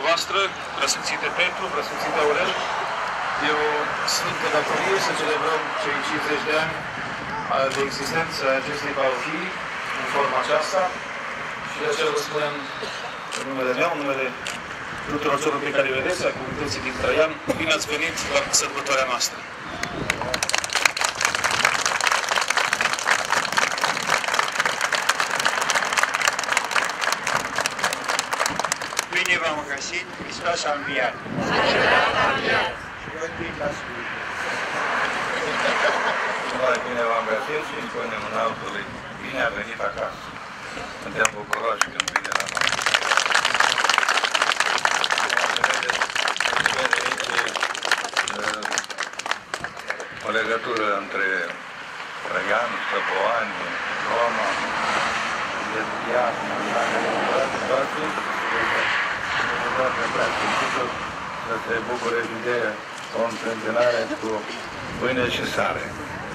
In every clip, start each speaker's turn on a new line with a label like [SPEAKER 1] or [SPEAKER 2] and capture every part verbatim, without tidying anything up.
[SPEAKER 1] voastră, preasfințite Petru, preasfințite Aurel, e o sfântă datorie să celebrăm cei cincizeci de ani de existență a acestei parohii în forma aceasta și de aceea vă spunem în numele meu, în numele tuturor celor pe care îi vedeți, a comunității din Traian, bine ați venit la sărbătoarea noastră.
[SPEAKER 2] Bine v-am găsit, Hristos a înviat!
[SPEAKER 3] Adevărat a înviat!
[SPEAKER 2] Și vă invit la slujbă.
[SPEAKER 4] Noi bine v-am găsit și îmi punem în altului. Bine a venit acasă. Suntem bucuroși când vine la noi. O legătură între Traian, Săpoani, Roma, Iasna, toate, să se bucure de o întâmpinare cu pâine și sare.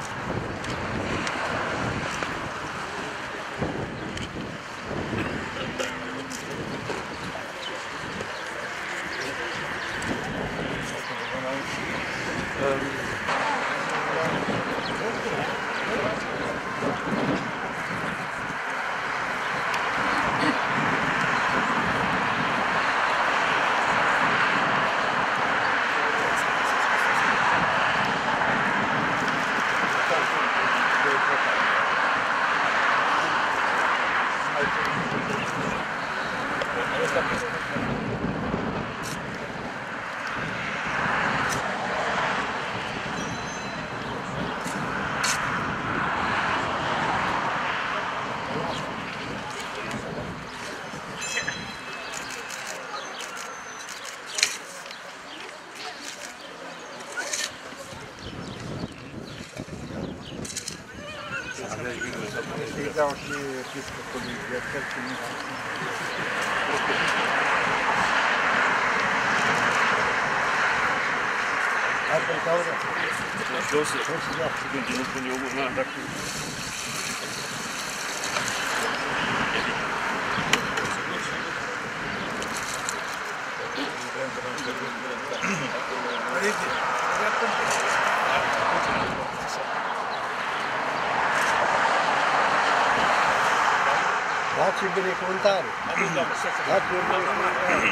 [SPEAKER 2] Îi dau și episcopului Iertel cu mine. Asta e cauză?
[SPEAKER 1] Eu să continuu până eu mâna, dacă...
[SPEAKER 2] Dați-i binecuvântare! Dați-i binecuvântare!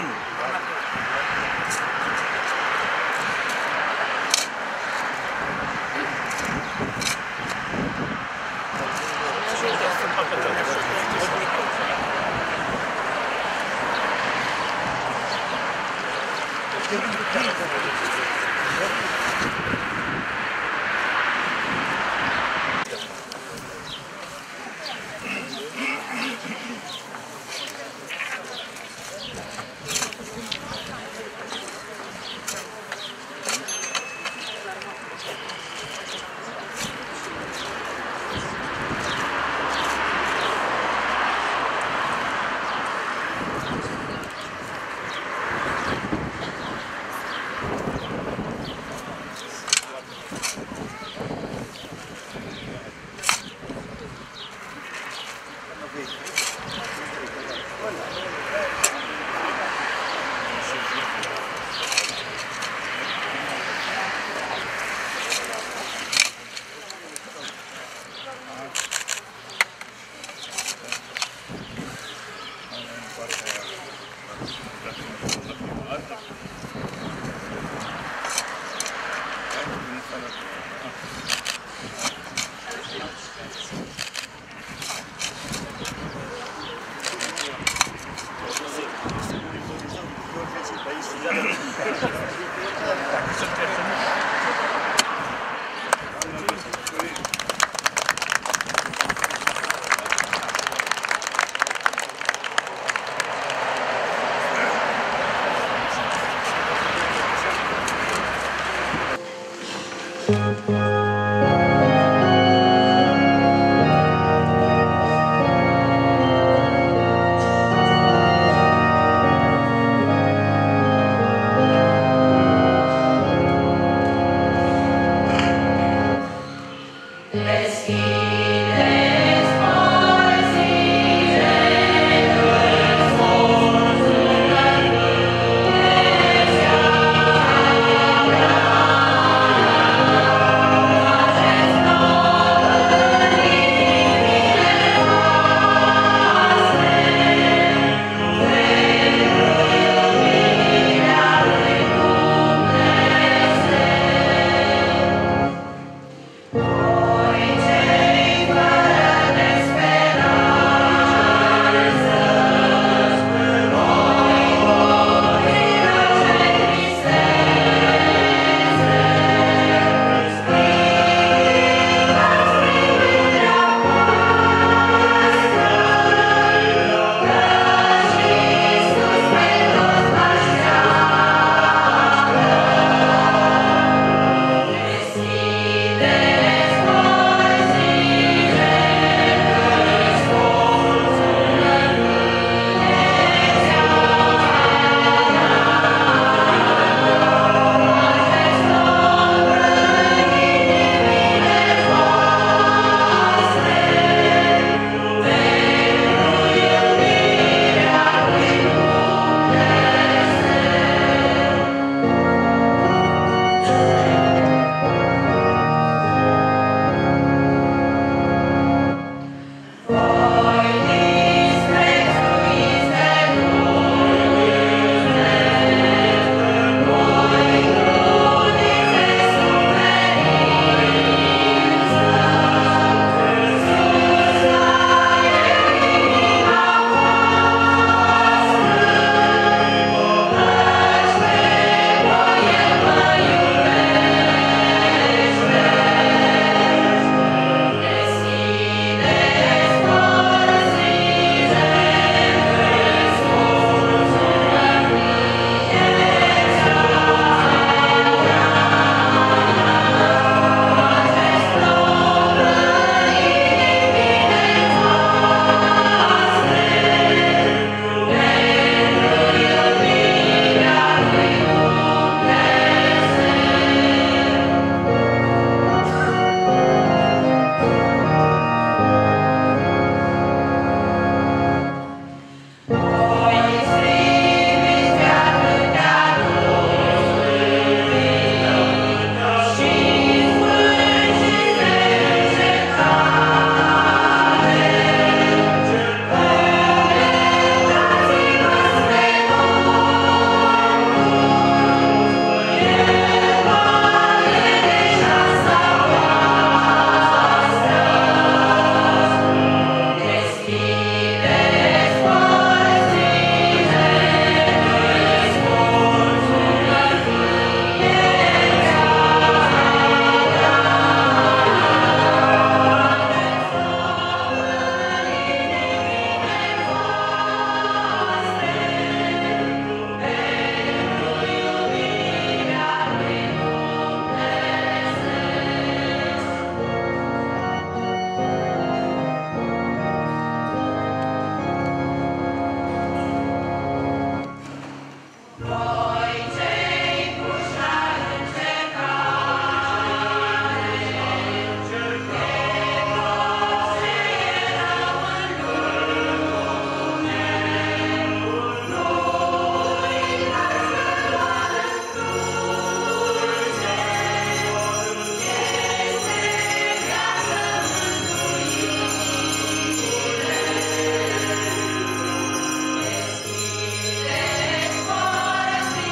[SPEAKER 3] Deschide-ți fără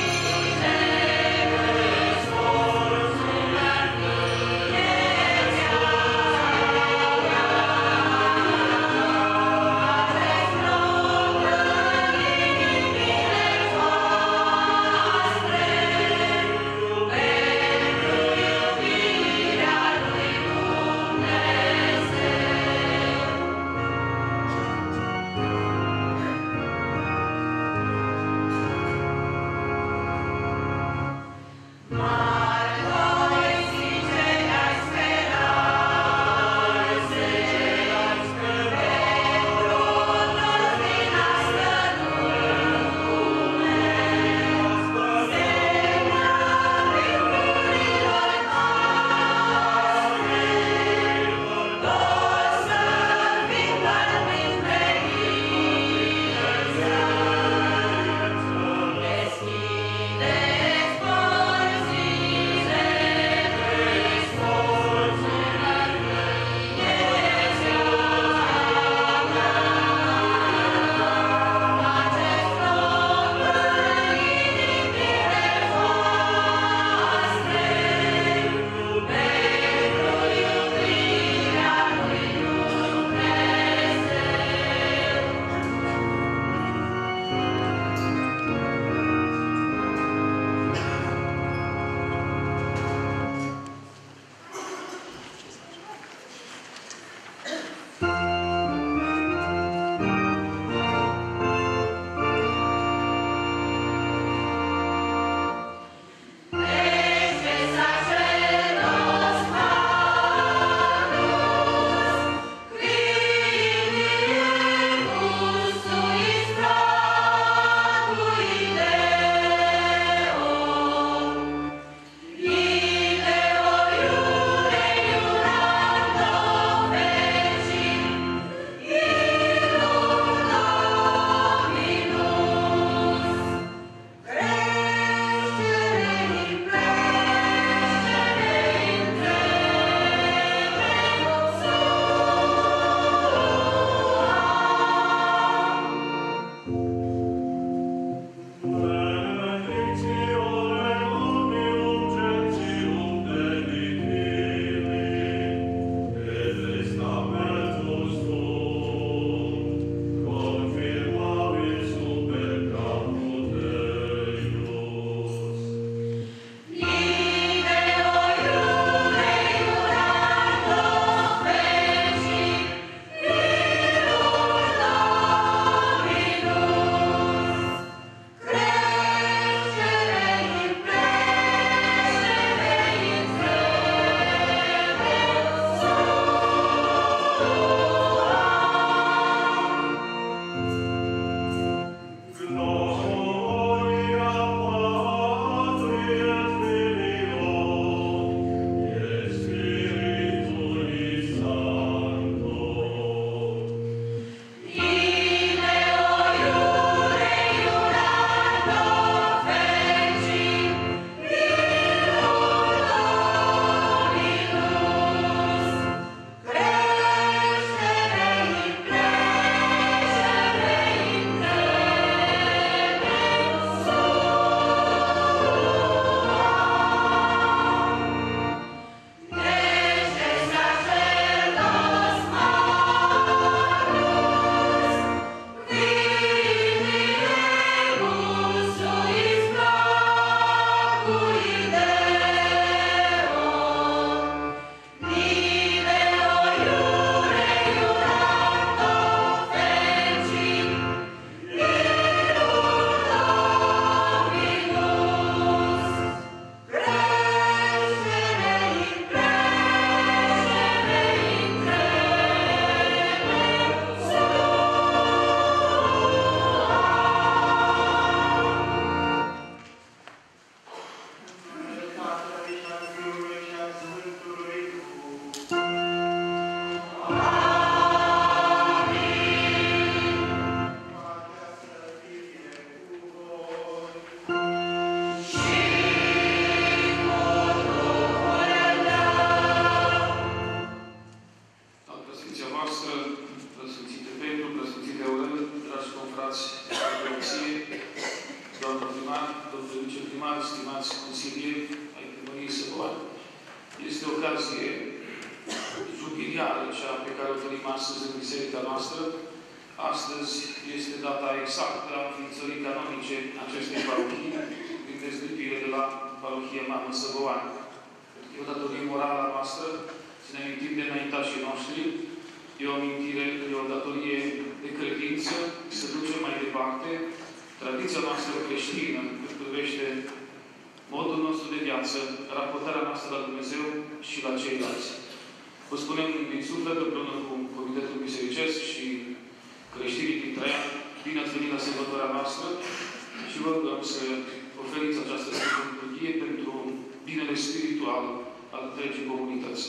[SPEAKER 1] primar, domnule viceprimar, stimați consilieri ai Primăriei Săboan, este o ocazie jubiliară cea pe care o trăim astăzi în biserica noastră. Astăzi este data exactă a înființării canonice acestei parohii, prin dezlipire de la parohia Mamă Săboan. E o datorie morală a noastră să ne amintim de înaintașii noștri. E o amintire, e o datorie de credință, să ducem mai departe tradiția noastră creștină, cât privește modul nostru de viață, raportarea noastră la Dumnezeu și la ceilalți. Vă spunem din suflet, împreună cu Comitetul Bisericesc și creștinii din Traian, bine ați venit la sărbătoarea noastră și vă rugăm să oferiți această sărbătorie pentru binele spiritual al întregii comunități.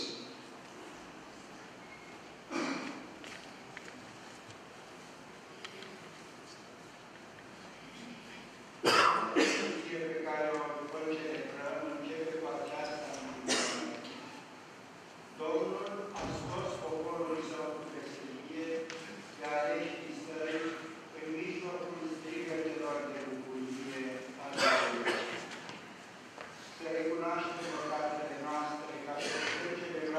[SPEAKER 5] Pe care o după celebrăm, începe cu aceasta închinare. Domnul a scos poporul său cu veselie, pe aleșii săi, în mijlocul strigătelor de bucurie a Domnului. Să recunoaștem păcatele noastre ca să trecere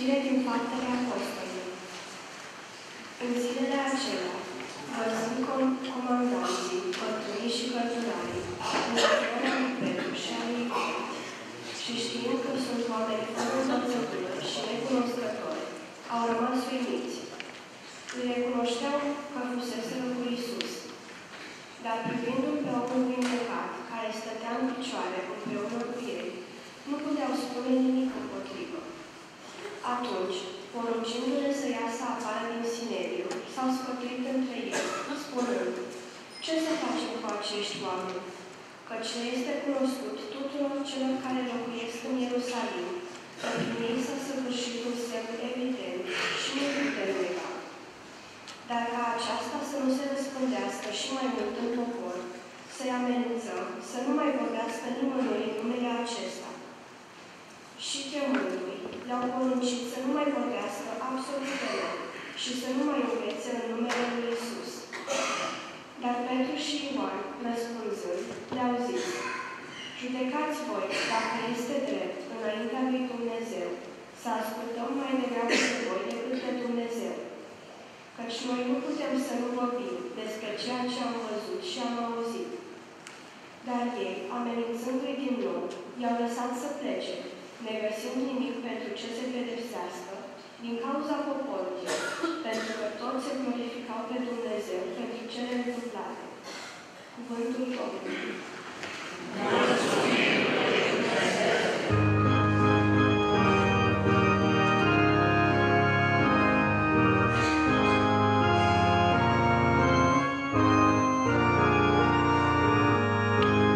[SPEAKER 6] Citire din Faptele Apostolilor. În zilele acelea, văzând comandanții, păturii și cărturarii, învățătorii lui Petru și al lui Ioan, și știind că sunt oameni fără învățătură și necunoscători, au rămas uimiți. Îi recunoșteau că fuseseră cu Iisus, dar privindu-l pe omul vindecat, care stătea în picioare împreună cu ei, nu puteau spune nimic împotrivă. Atunci, poruncindu-le să iasă afară din Sinedriu, s-au sfătuit între ei, spunând: ce să facem cu acești oameni? Căci le este cunoscut tuturor celor care locuiesc în Ierusalim, că prin ei s-a săvârșit un semn evident și nu putem nega. Dar ca aceasta să nu se răspândească și mai mult în popor, să-i amenințăm să nu mai vorbească nimănui în numele acesta. Și chemându-i, le-au poruncit să nu mai vorbească absolut deloc și să nu mai învețe în numele lui Iisus. Dar Petru și Ioan, răspunzând, le-au zis: judecați voi dacă este drept înaintea lui Dumnezeu, să ascultăm mai degrabă de voi decât de Dumnezeu. Căci noi nu putem să nu vorbim despre ceea ce am văzut și am auzit. Dar ei, amenințându-i din nou, i-au lăsat să plece, negăsind nimic pentru ce se pedepsească, din cauza poporului, pentru că toți se glorificau pe Dumnezeu pentru cele întâmplate. Cuvântul Domnului.
[SPEAKER 3] Mulțumim lui Dumnezeu!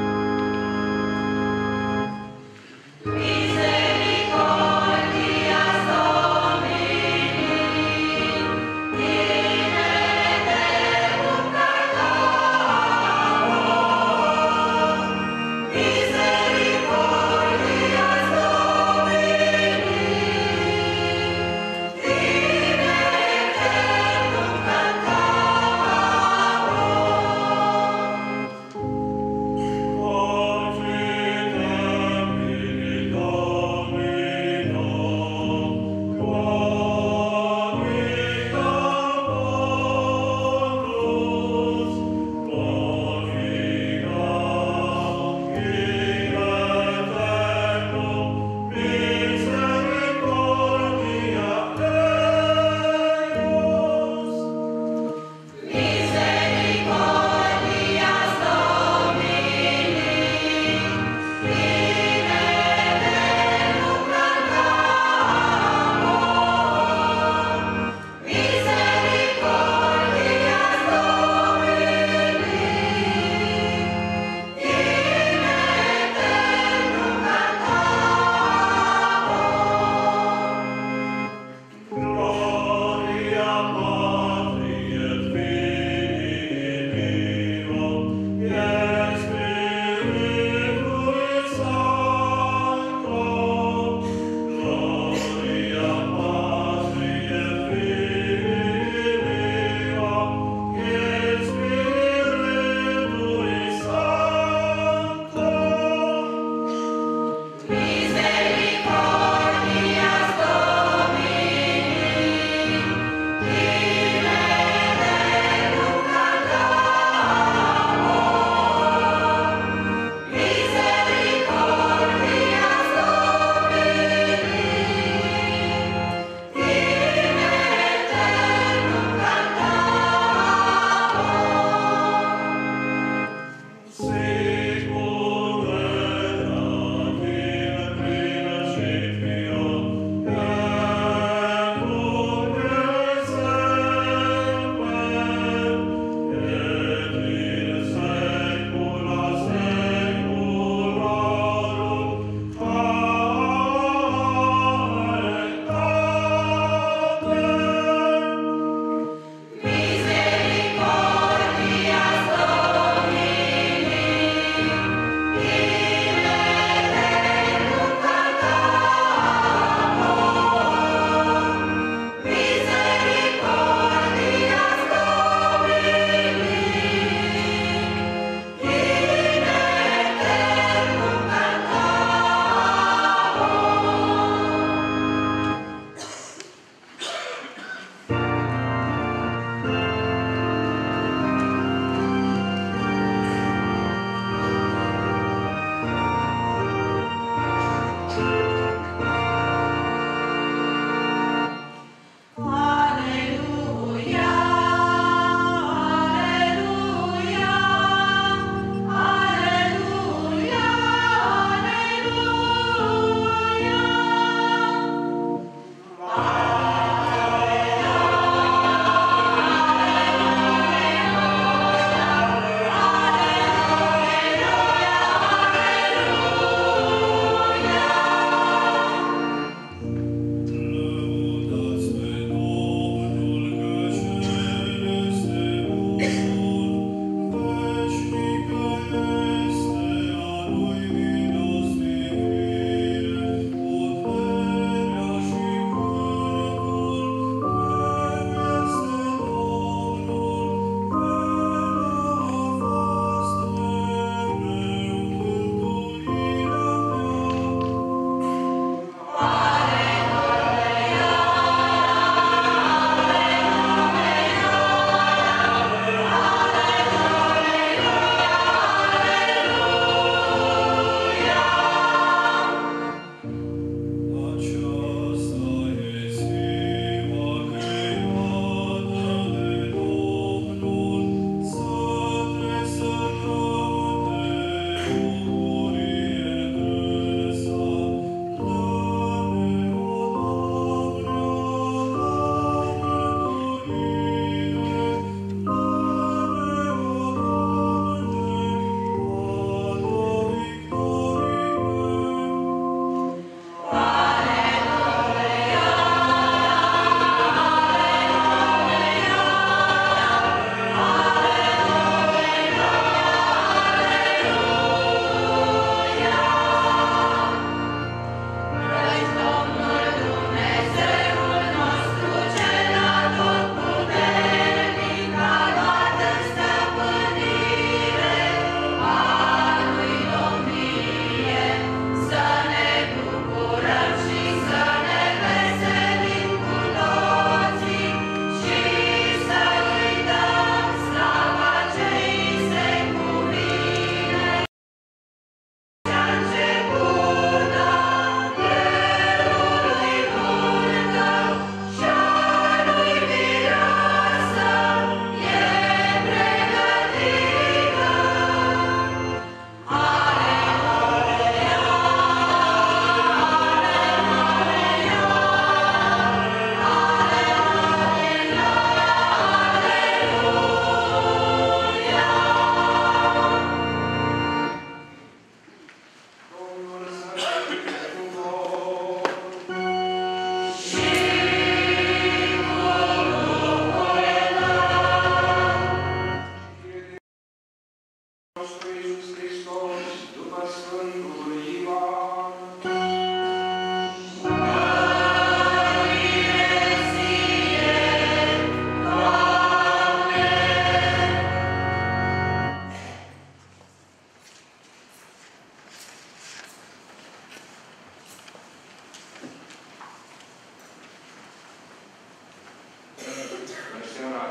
[SPEAKER 7] Misericordia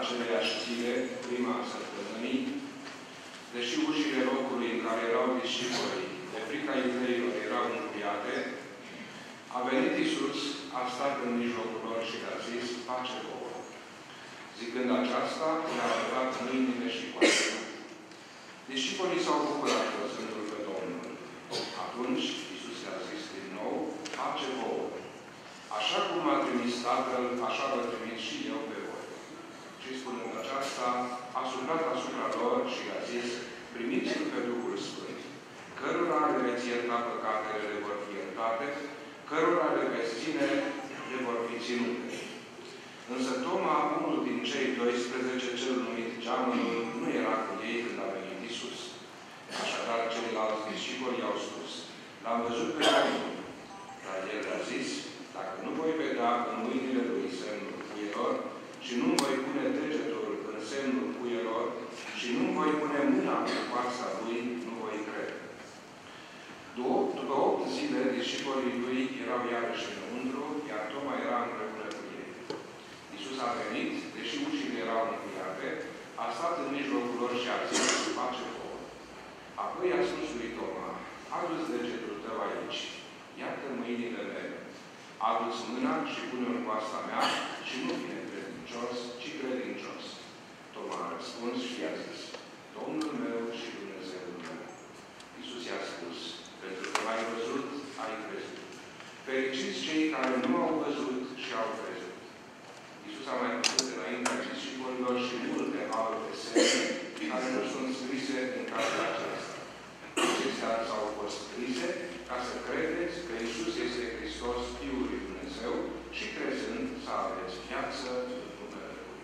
[SPEAKER 7] aceleiași zile, prima săptămânii, deși ușile locului în care erau discipolii, de frica iudeilor, erau încuiate, a venit Iisus, a stat în mijlocul lor și le-a zis, pace vouă. Zicând aceasta, le-a arătat mâinile și coastele. Discipolii s-au bucurat văzându-L pe Domnul. Atunci, Iisus le-a zis din nou, pace vouă. Așa cum m-a trimis Tatăl, așa vă trimis și eu pe voi. Și spunând aceasta, a suflat asupra lor și le-a zis, primiți-L pe Duhul Sfânt. Cărora le veți ierta păcatele, le vor fi iertate, cărora le veți ține, le vor fi ținute. Însă Toma, unul din cei doisprezece, cel numit Geamănul, nu era cu ei când a venit Iisus. Așadar, ceilalți discipoli i-au spus, l-am văzut pe Domnul. Dar el a zis, dacă nu voi vedea în mâinile lui semnul puielor și nu-mi voi pune degetul în semnul puielor și nu-mi voi pune mâna pe fața lui, nu voi crede. După opt zile, discipolii lui erau iarăși înăuntru, iar Toma era împreună cu ei. Iisus a venit, deși ușile erau încuiate, a stat în mijlocul lor și a zis, pace vouă. Apoi a spus lui Toma, adu-ți degetul tău aici, iată mâinile mele. Adu-ți mâna și pune-o în coasta mea și nu fi necredincios, ci credincios. Toma a răspuns și i-a zis, Domnul meu și Dumnezeul meu. Iisus i-a spus, pentru că l-ai văzut, ai crezut. Fericiți cei care nu au văzut și au crezut. Iisus a mai făcut înaintea discipolilor și multe alte semne care nu sunt scrise în cartea aceasta. Acestea s-au fost scrise ca să credeți că Iisus este Hristos, Fiul lui Dumnezeu, și crezând să aveți viață în numele Lui.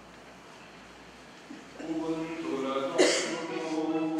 [SPEAKER 7] Cuvântul Domnului.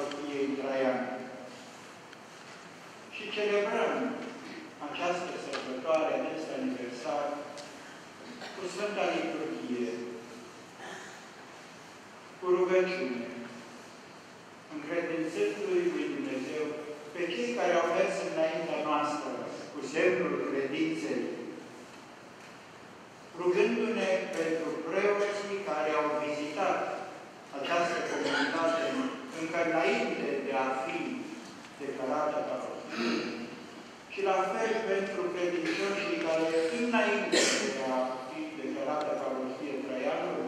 [SPEAKER 5] Și celebrăm această sărbătoare sărbătoare acest aniversar cu Sfânta Liturghie, cu rugăciune, încredințându-i lui Dumnezeu pe cei care au mers înaintea noastră cu semnul credinței, rugându-ne pentru preoții care au vizitat această comunitate încă înainte de a fi declarată parohie și la fel pentru credincioșii care înainte de a fi declarată parohie Traianul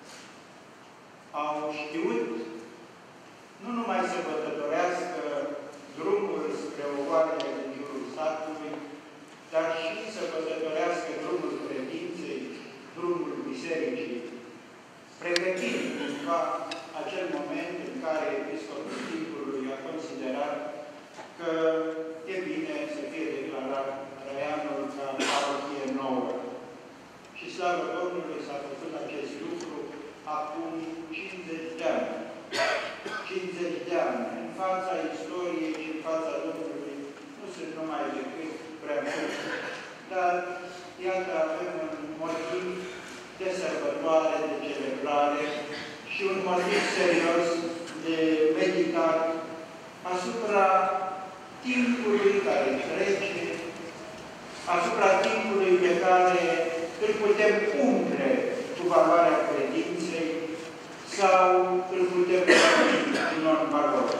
[SPEAKER 5] au știut nu numai să bătătorească drumul spre ogoarele din jurul satului, dar și să bătătorească drumul credinței, drumul bisericii, pregătind cumva acel moment în care episcopul timpului a considerat că e bine să fie declarat Traianul ca parohie nouă. Și slavă Domnului s-a făcut acest lucru acum cincizeci de ani. cincizeci de ani. În fața istoriei și în fața Domnului nu sunt numai decât prea mult, dar iată avem un motiv de sărbătoare, de celebrare și un motiv serios de meditat asupra timpului care trece, asupra timpului pe care îl putem umple cu valoarea credinței sau îl putem umple cu non-valori.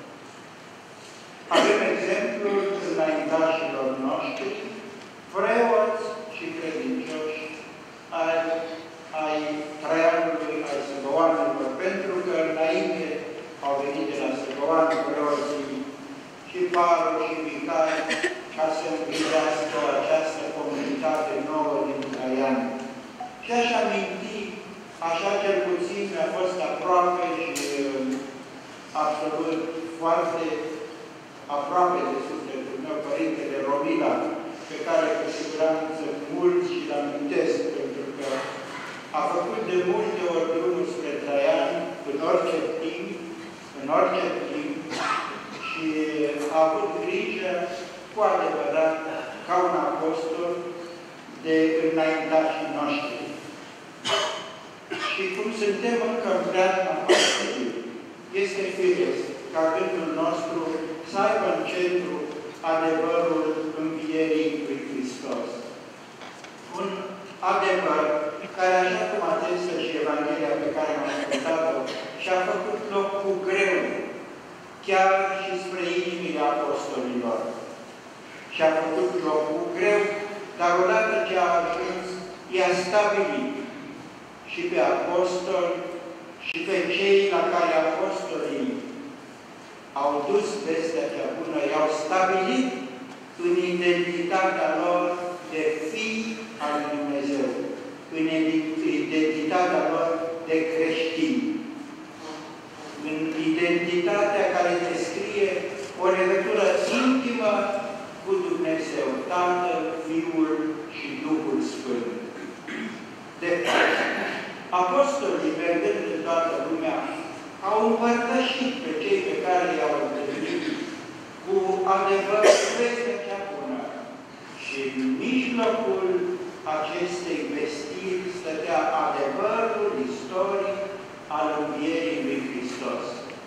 [SPEAKER 5] Avem exemplul înaintașilor noștri, preoți și credincioși ai, ai Traianului, ai Săbăoanelor, pentru că înainte au venit de la Săbăoan preoții și parul și vicari ca să învidească această comunitate nouă din Traian. Și aș aminti, așa cel puțin mi-a fost aproape și absolut foarte aproape de sufletul meu, Părintele Romila, pe care cu siguranță mulți și îl amintesc, pentru că a făcut de multe ori drumul spre Traian, în orice timp, în orice timp, și a avut grijă cu adevărat, ca un apostol, de înaintașii noștri. Și cum suntem încă în preajma Paștelui, este firesc ca gândul nostru să aibă în centru adevărul învierii lui Hristos. Un adevăr care, așa cum atestă și Evanghelia pe care am ascultat-o, și-a făcut loc cu greu, chiar și spre inimile apostolilor. Și-a făcut loc cu greu, dar odată ce a ajuns, i-a stabilit și pe apostoli și pe cei la care apostolii au dus vestea cea bună, i-au stabilit în identitatea lor de fii al lui Dumnezeu, în identitatea lor de creștini, în identitatea care descrie o legătură intimă cu Dumnezeu, Tatăl, Fiul și Duhul Sfânt. De fapt, apostolii, mergând în toată lumea, au împărtășit pe cei pe care i-au întâlnit cu adevărul vestea cea bună. Și în mijlocul acestei vestiri stătea adevărul istoric al învierii lui Hristos.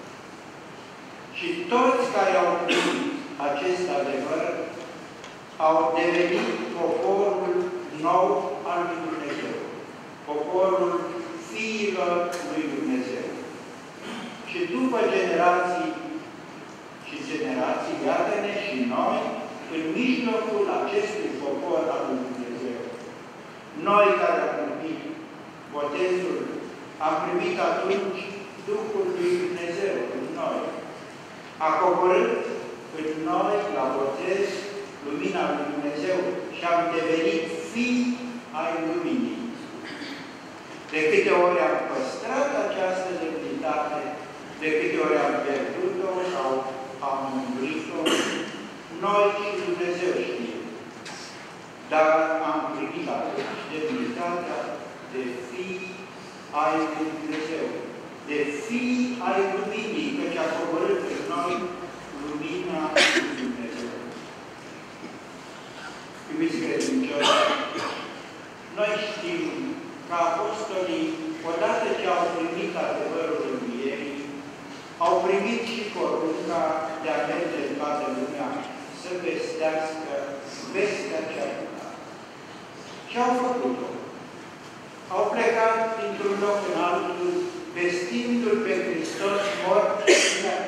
[SPEAKER 5] Și toți care au primit acest adevăr au devenit poporul nou al lui Dumnezeu, poporul fiilor lui Dumnezeu. Și după generații și generații, iată-ne și noi, în mijlocul acestui popor al lui Dumnezeu. Noi care am primit botezul, am primit atunci Duhul lui Dumnezeu în noi. A coborât în noi, la botez, lumina lui Dumnezeu și am devenit fii ai luminii. De câte ori am păstrat această demnitate, de câte ori am pierdut-o sau am umbrit-o, noi și Dumnezeu știe. Dar am primit atunci demnitatea de fii ai lui Dumnezeu, de fii ai luminii, căci a coborât în noi lumina lui Dumnezeu. Iubiți credincioși, vestească vestea cea bună. Și au făcut-o. Au plecat dintr-un loc în altul, vestindu-L pe Hristos mort și viață.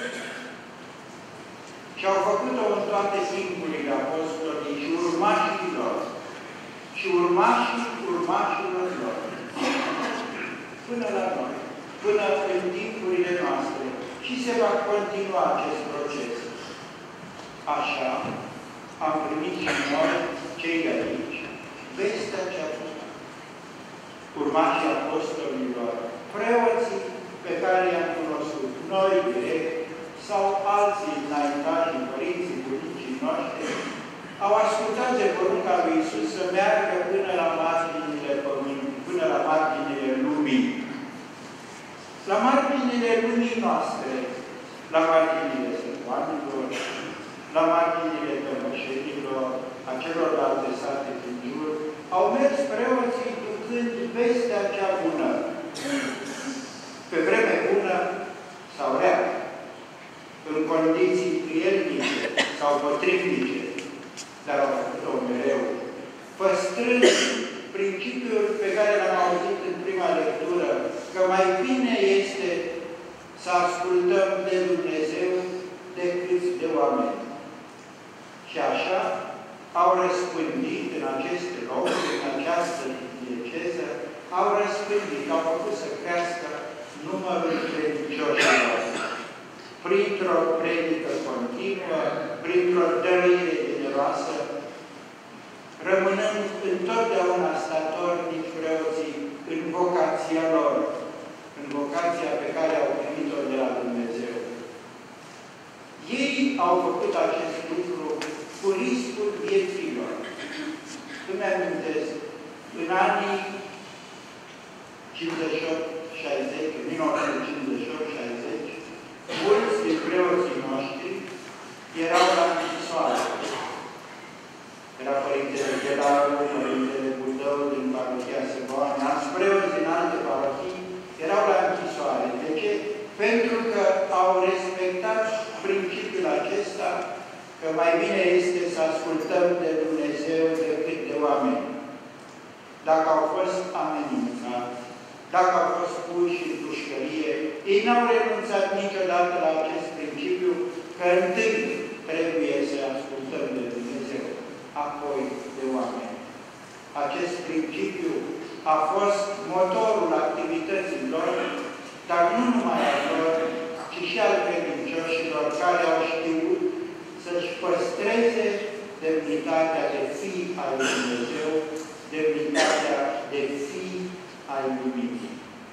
[SPEAKER 5] Și au făcut-o în toate timpurile apostolii și urmașilor și urmașii urmașilor lor. Până la noi, până în timpurile noastre. Și se va continua acest proces. Așa am primit și noi, cei de aici, vestea cea bună. Urmașii apostolilor, preoții pe care i-am cunoscut noi direct, sau alții înaintași, părinții, bunicii noștri, au ascultat de porunca lui Iisus să meargă până la marginile pământului, până la marginile lumii. La marginile lumii noastre, la marginile sătoanilor, la marginile tămășenilor, a celorlalte sate din jur, au mers preoții ducând vestea cea bună, pe vreme bună sau rea, în condiții prielnice sau potrivnice, dar au făcut-o mereu, păstrând principiul pe care l-am auzit în prima lectură, că mai bine este să ascultăm de Dumnezeu decât de oameni. Și așa au răspândit în acest loc, în această dieceză, au răspândit, au făcut să crească numărul credincioșilor. Printr-o predică continuă, printr-o dăruire generoasă, rămânând întotdeauna statornici preoții în vocația lor, în vocația pe care au primit-o de la Dumnezeu. Ei au făcut acest lucru cu riscul vieții lor. Îmi amintesc, în anii cincizeci și opt șaizeci, în o mie nouă sute cincizeci și opt șaizeci, mulți din preoții noștri erau la închisoare. Era Părintele Ghedaru, Părintele Budău din parohia Săboane, alți preoți din alte parohii erau la închisoare. De ce? Pentru că au respectat principiul acesta că mai bine este să ascultăm de Dumnezeu decât de oameni. Dacă au fost amenințați, dacă au fost puși în pușcărie, ei n-au renunțat niciodată la acest principiu că întâi trebuie să ascultăm de Dumnezeu, apoi de oameni. Acest principiu a fost motorul activității lor, dar nu numai al lor, ci și al credincioșilor care au știut să-și păstreze demnitatea de fii al lui Dumnezeu, demnitatea de fii al luminii.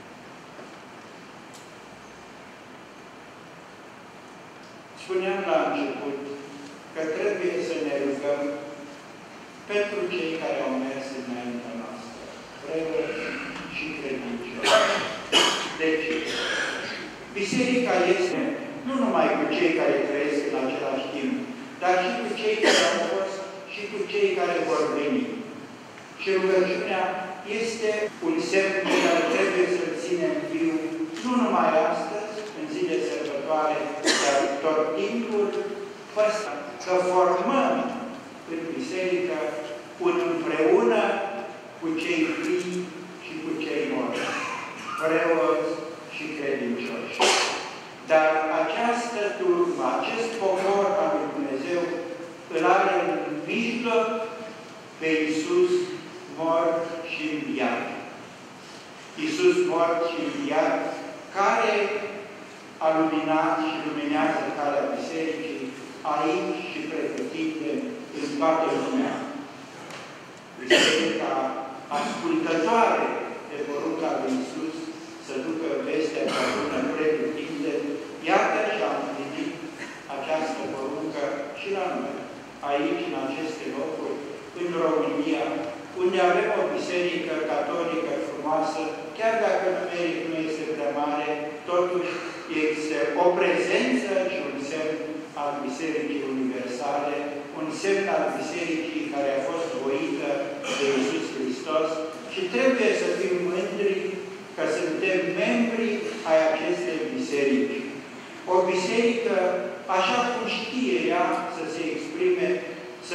[SPEAKER 5] Spuneam la început că trebuie să ne rugăm pentru cei care au mers înaintea noastră, preoți și credincioși. Deci, biserica este nu numai cu cei care trăiesc în același timp, dar și cu cei care au fost și cu cei care vor veni. Și rugăciunea este un semn pe care trebuie să-l ținem viu, nu numai astăzi, în zile sărbătoare, dar tot timpul, să formăm în biserică un împreună cu cei vii și cu cei morți, preoți și credincioși. Dar această turmă, acest popor al lui Dumnezeu, îl are în mijloc pe Iisus mort și înviat. Iisus mort și înviat, care a luminat și luminează calea bisericii aici și pregătite în toată lumea. Biserica ascultătoare de porunca lui Iisus să ducă vestea cea bună pretutindeni, iată și-a împlinit această poruncă și la noi, aici, în aceste locuri, în România, unde avem o biserică catolică frumoasă, chiar dacă numeric nu este prea mare, totuși este o prezență și un semn al Bisericii Universale, un semn al Bisericii care a fost voită de Iisus Hristos și trebuie să fim mândri că suntem membri ai acestei biserici. O biserică, așa cum știe ea să se exprime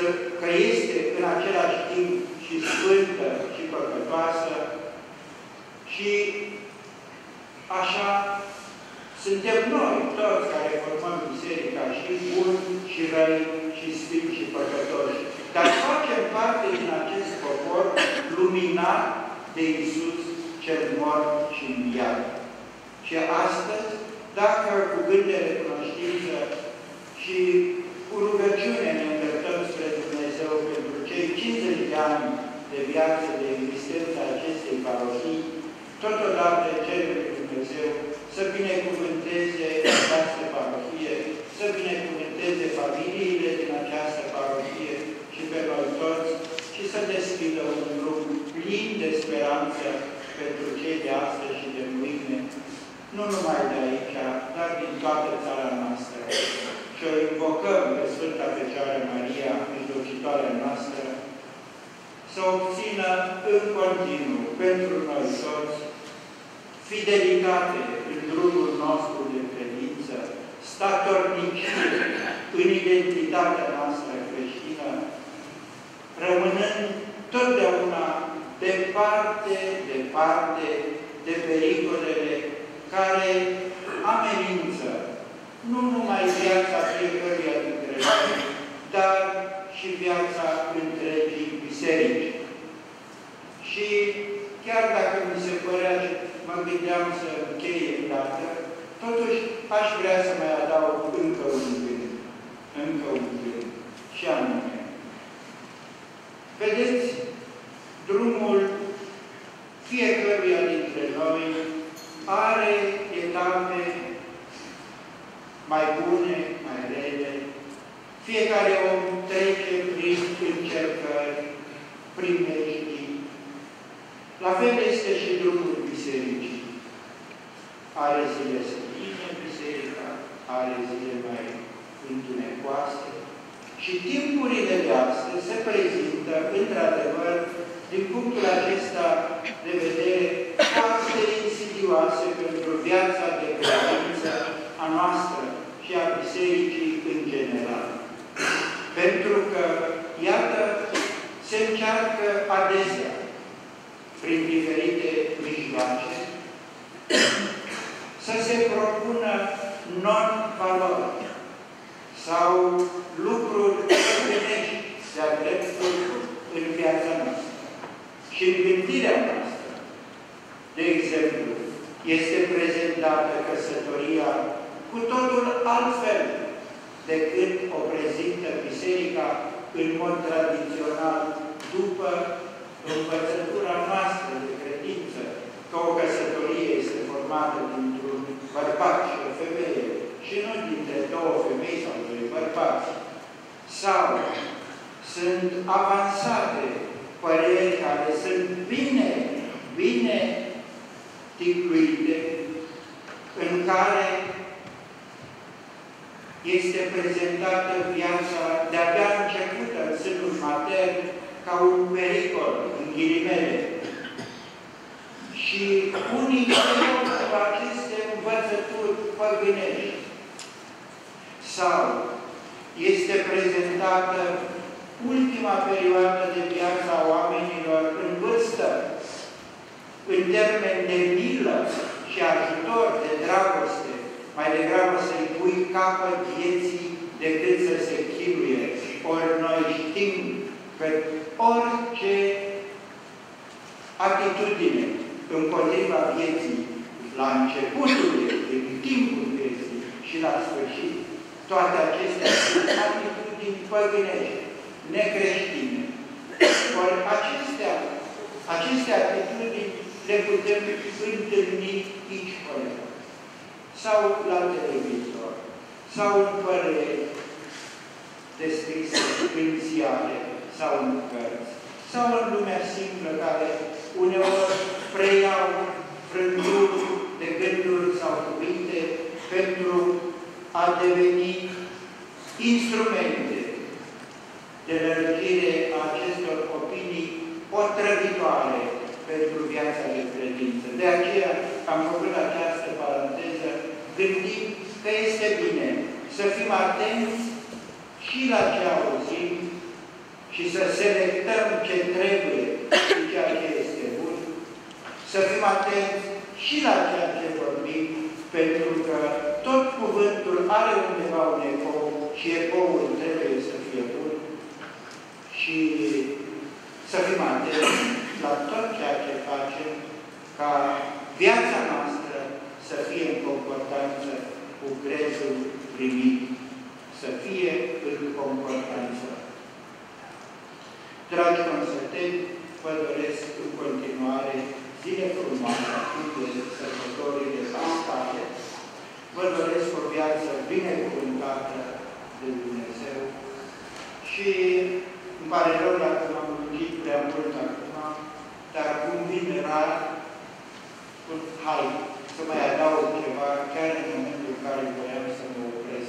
[SPEAKER 5] că este în același timp și sfântă și păcătoasă și așa suntem noi, toți care formăm biserica, și buni, și răi, și sfinți, și păcătoși. Dar facem parte din acest popor luminat de Iisus cel mort și înviat. Și astăzi, dacă cu gând de recunoștință și cu rugăciune ne îndreptăm spre Dumnezeu pentru cei cincizeci de ani de viață, de existență a acestei parohii, totodată cerem lui Dumnezeu să binecuvânteze această parohie, să binecuvânteze familiile din această parohie și pe noi toți și să deschidă un drum plin de speranță pentru cei de astăzi și de mâine, nu numai de aici, dar din toată țara noastră. Și o invocăm pe Sfânta Fecioară Maria, mijlocitoarea noastră, să obțină în continuu pentru noi toți fidelitate în drumul nostru de credință, statornicie în identitatea noastră creștină, rămânând totdeauna departe, departe de pericolele care amenință nu numai viața fiecăruia dintre noi, dar și viața întregii biserici. Și chiar dacă mi se părea, mă gândeam să încheie îndată, totuși aș vrea să mai adaug încă un gând, încă un gând, și anume. Vedeți, drumul fiecăruia dintre noi are etape mai bune, mai rele. Fiecare om trece prin încercări, prin meștii. La fel este și drumul bisericii. Are zile seline biserica, are zile mai întunecoase. Și timpurile de astăzi se prezintă, într-adevăr, din punctul acesta de vedere, foarte insidioase pentru viața de credință a noastră și a bisericii în general. Pentru că, iată, se încearcă adesea, prin diferite mijloace, să se propună non-valori sau lucruri omenești de-a dreptul în viața noastră. Și în gândirea noastră, de exemplu, este prezentată căsătoria cu totul altfel decât o prezintă biserica în mod tradițional după învățătura noastră de credință, că o căsătorie este formată dintr-un bărbat și o femeie și nu dintre două femei sau doi bărbați. Sau sunt avansate păreri care sunt bine, bine ticluite, în care este prezentată viața de-abia începută în sânul matern ca un pericol, în ghilimele. Și unii știu cu aceste învățături păgânești. Sau este prezentată ultima perioadă de viață a oamenilor în vârstă, în termen de milă și ajutor, de dragoste, mai degrabă să-i pui capăt vieții decât să se chinuie. Ori noi știm că orice atitudine împotriva vieții, la începutul vieții, în timpul vieții și la sfârșit, toate acestea sunt atitudini păgânești, necreștine. Ori acestea, aceste atitudini le putem întâlni aici părere, sau la televizor, sau în păreri descrise în ziare, sau în cărți, sau în lumea simplă, care uneori preiau frânturi de gânduri sau cuvinte pentru a deveni instrumente de lărgire a acestor opinii otrăvitoare pentru viața de credință. De aceea am făcut această paranteză, gândind că este bine să fim atenți și la ce auzim, și să selectăm ce trebuie și ceea ce este bun, să fim atenți și la ceea ce vorbim, pentru că tot cuvântul are undeva un ecou și ecoul trebuie să fie bun și să fim atenți la tot ceea ce facem, ca viața noastră să fie în concordanță cu crezul primit, să fie în concordanță. Dragi consăteni, vă doresc în continuare zile frumoase, de sărbătorile pascale. Vă doresc o viață binecuvântată de Dumnezeu și îmi pare rău dacă m-am lungit prea mult acum, dar acum vine rar, spun, hai, să mai adaug ceva, chiar în momentul în care voiam să mă opresc.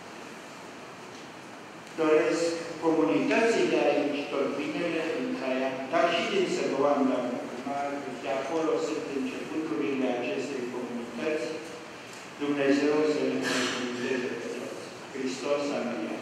[SPEAKER 5] Doresc comunității de aici tot binele în Traian, dar și din Săgoan, doamnă primar, de acolo sunt începuturile acestei comunități. Dumnezeu să le binecuvânteze pe toți. Hristos a înviat.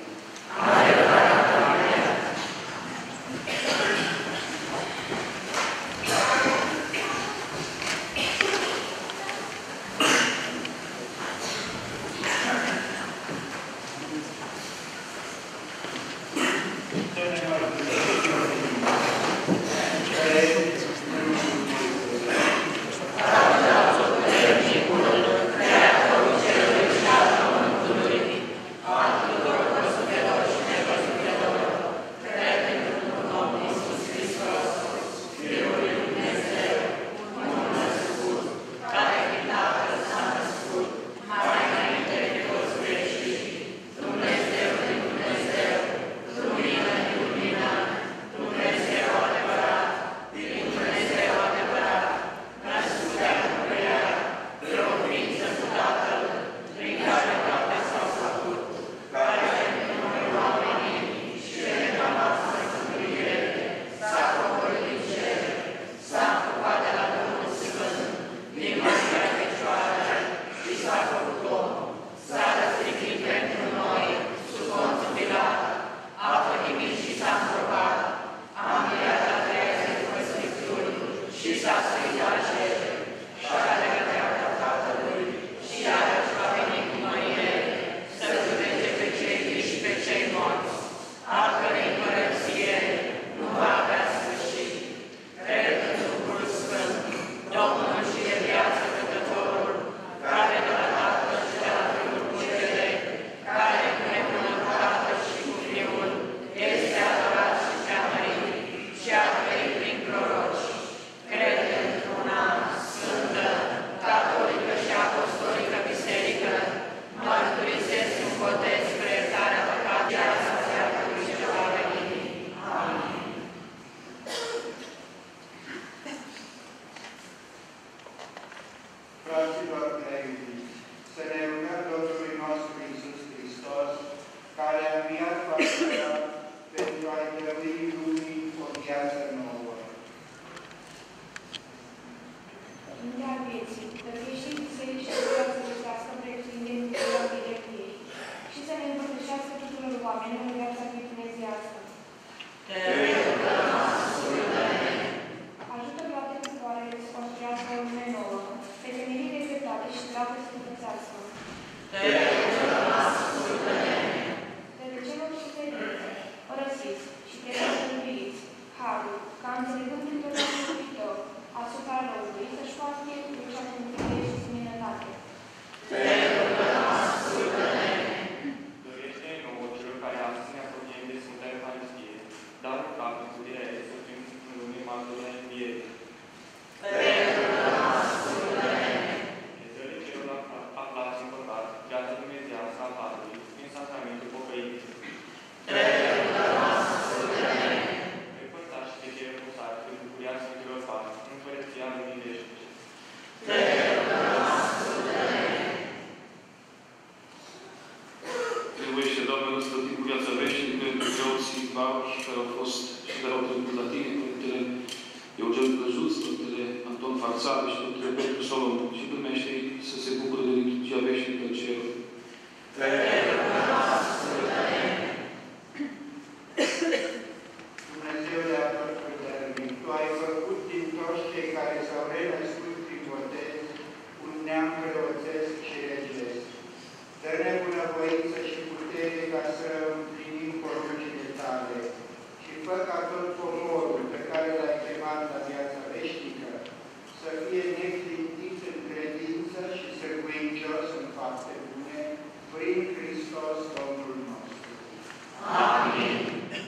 [SPEAKER 5] fă ca tot poporul pe care l-ai chemat la viața veșnică să fie neclintit în credință și sârguincios în fapte bune, prin Hristos Domnul nostru.
[SPEAKER 3] Amin.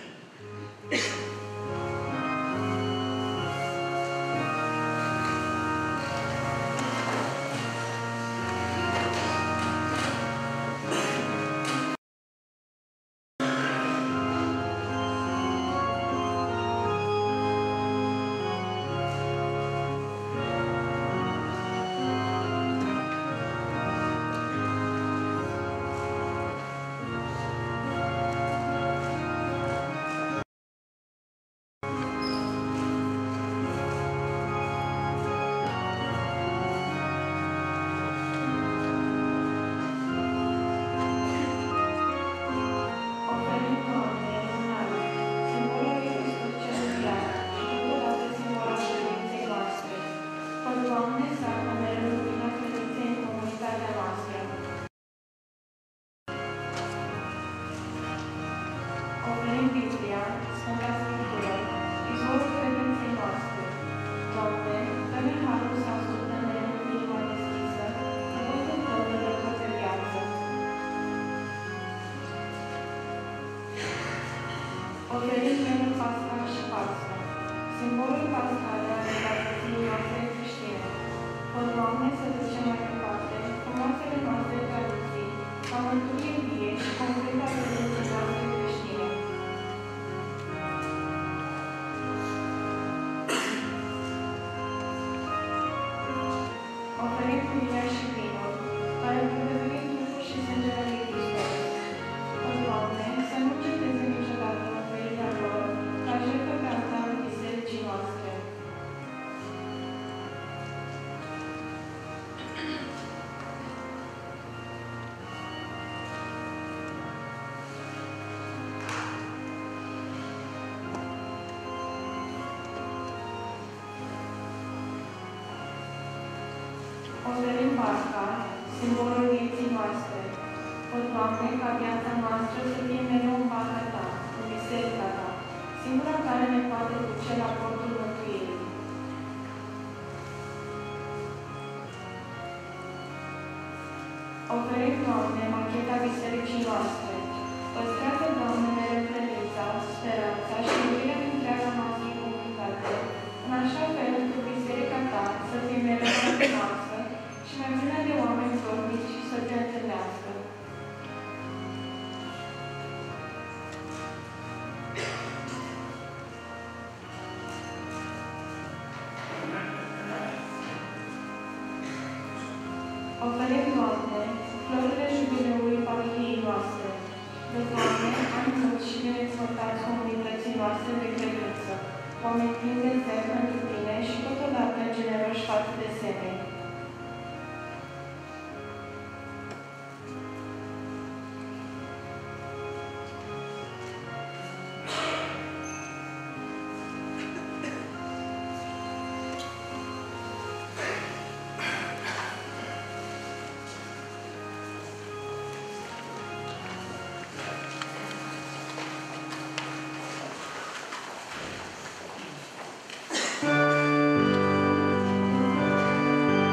[SPEAKER 6] Oferim menul pascal și Pasca, simbolul pascal al libertății noastre creștine. O, Doamne, să ducem mai departe frumoasele noastre tradiții, ca mântuire vie și concretă a credinței noastre creștine. Oferim puirea și vinul, care vor deveni trupul și sângele lui Hristos. O, Doamne, să nu înceteze niciodată oferirea lor, ca jertfă pe altarul bisericii noastre. Oferim Pasca, simbolul vieții noastre. O, Doamne, ca viața noastră să fie mereu în barca Ta, în biserica Ta, singura care ne poate duce la portul mântuirii. Oferim, Doamne, macheta bisericii noastre. Păstrează, Doamne, mereu credința, speranța și iubirea din întreaga noastră comunitate, în așa fel încât biserica Ta să fie mereu frumoasă și mai plină de oameni dornici să Te întâlnească. Oferim, Doamne, florile jubileului parohiei noastre. De Doamne, ani mulți și binecuvântați comunității noastre de credință, oameni plini de zel pentru Tine și totodată generoși față de semeni.
[SPEAKER 3] Amin.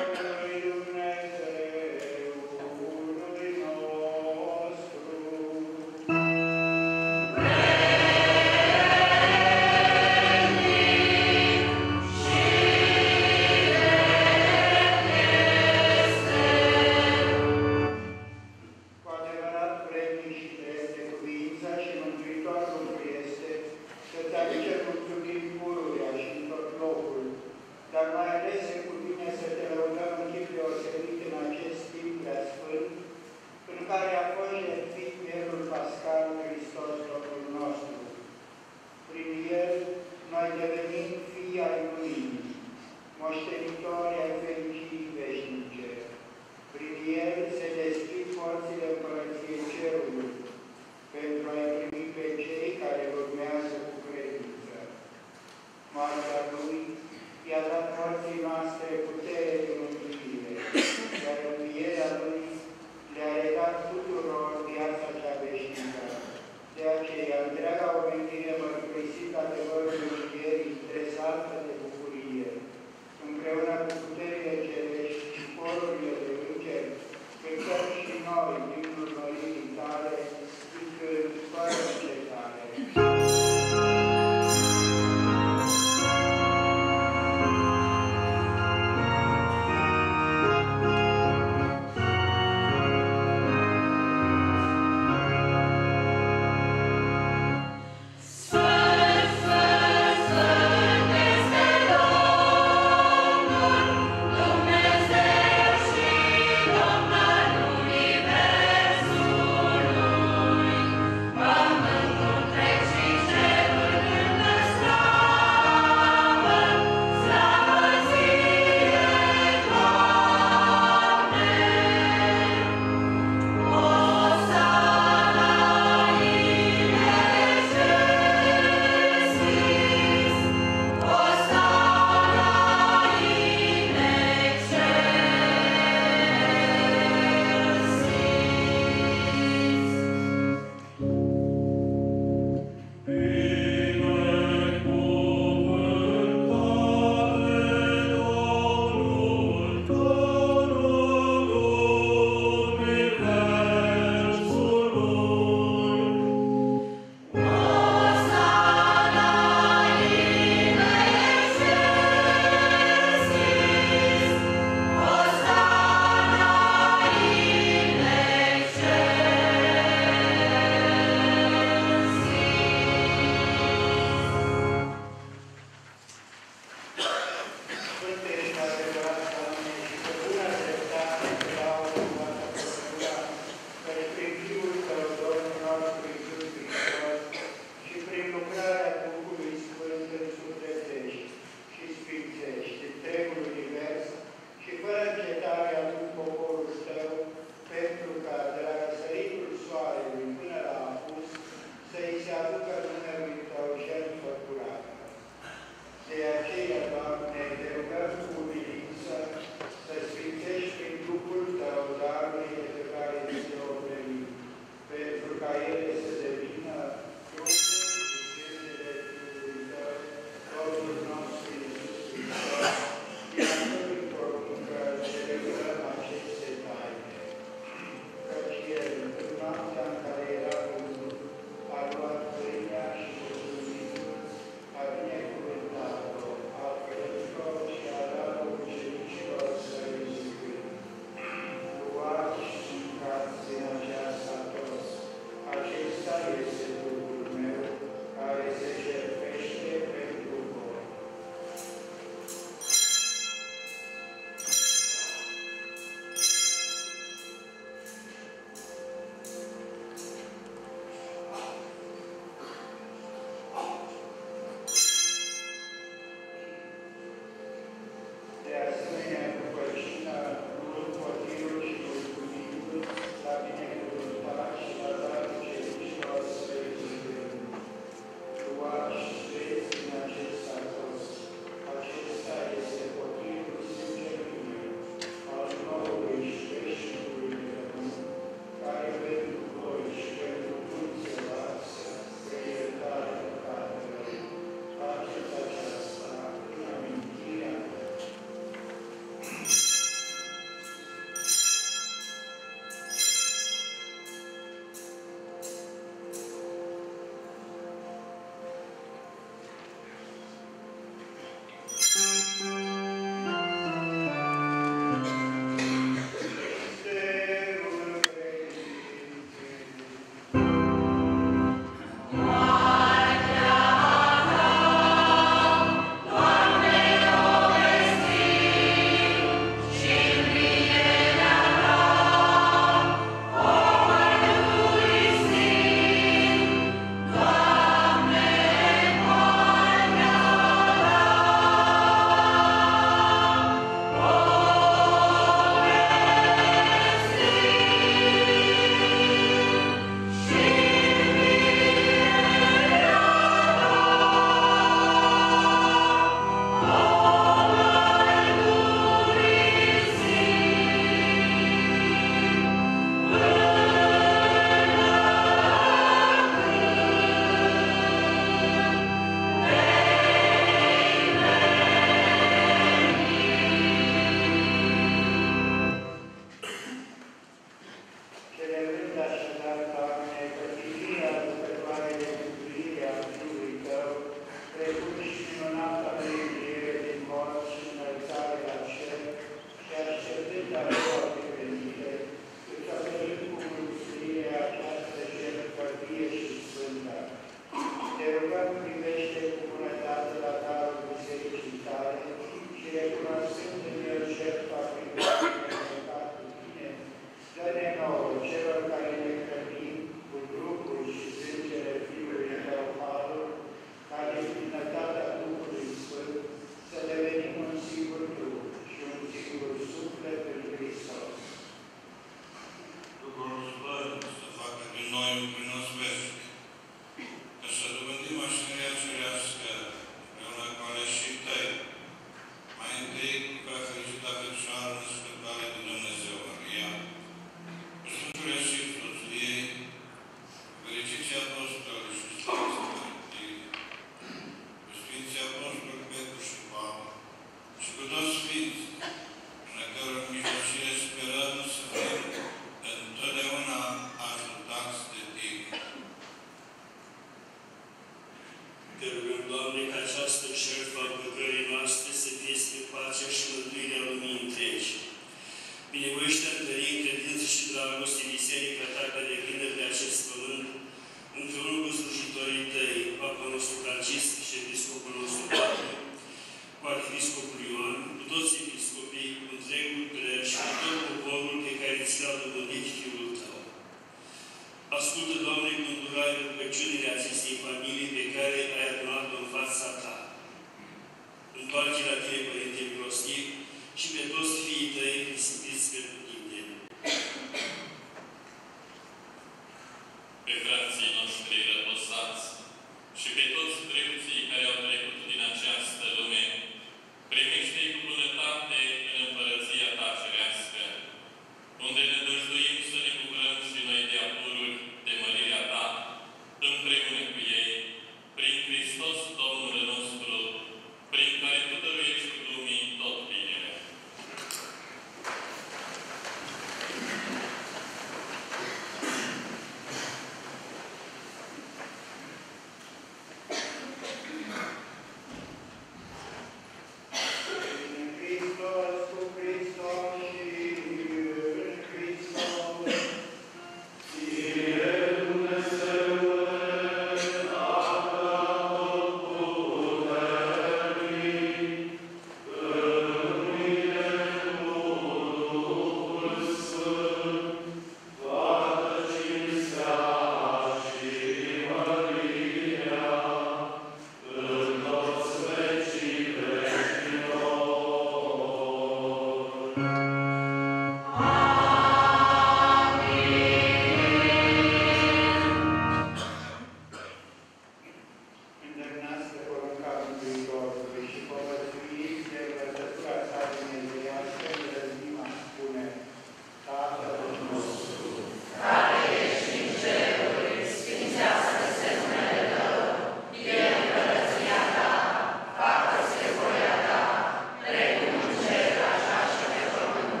[SPEAKER 5] Îndemnați de porunca Mântuitorului și povățuiți de învățătura sa dumnezeiască, Ierozima spune: Tatăl nostru,
[SPEAKER 3] care ești în ceruri, sfințească-se numele Tău, vie împărăția Ta, facă-se voia Ta, precum în cer, așa și pe pământ.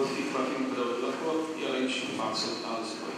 [SPEAKER 1] pot fi, va fi împreună de acolo, iar aici în față alți voi.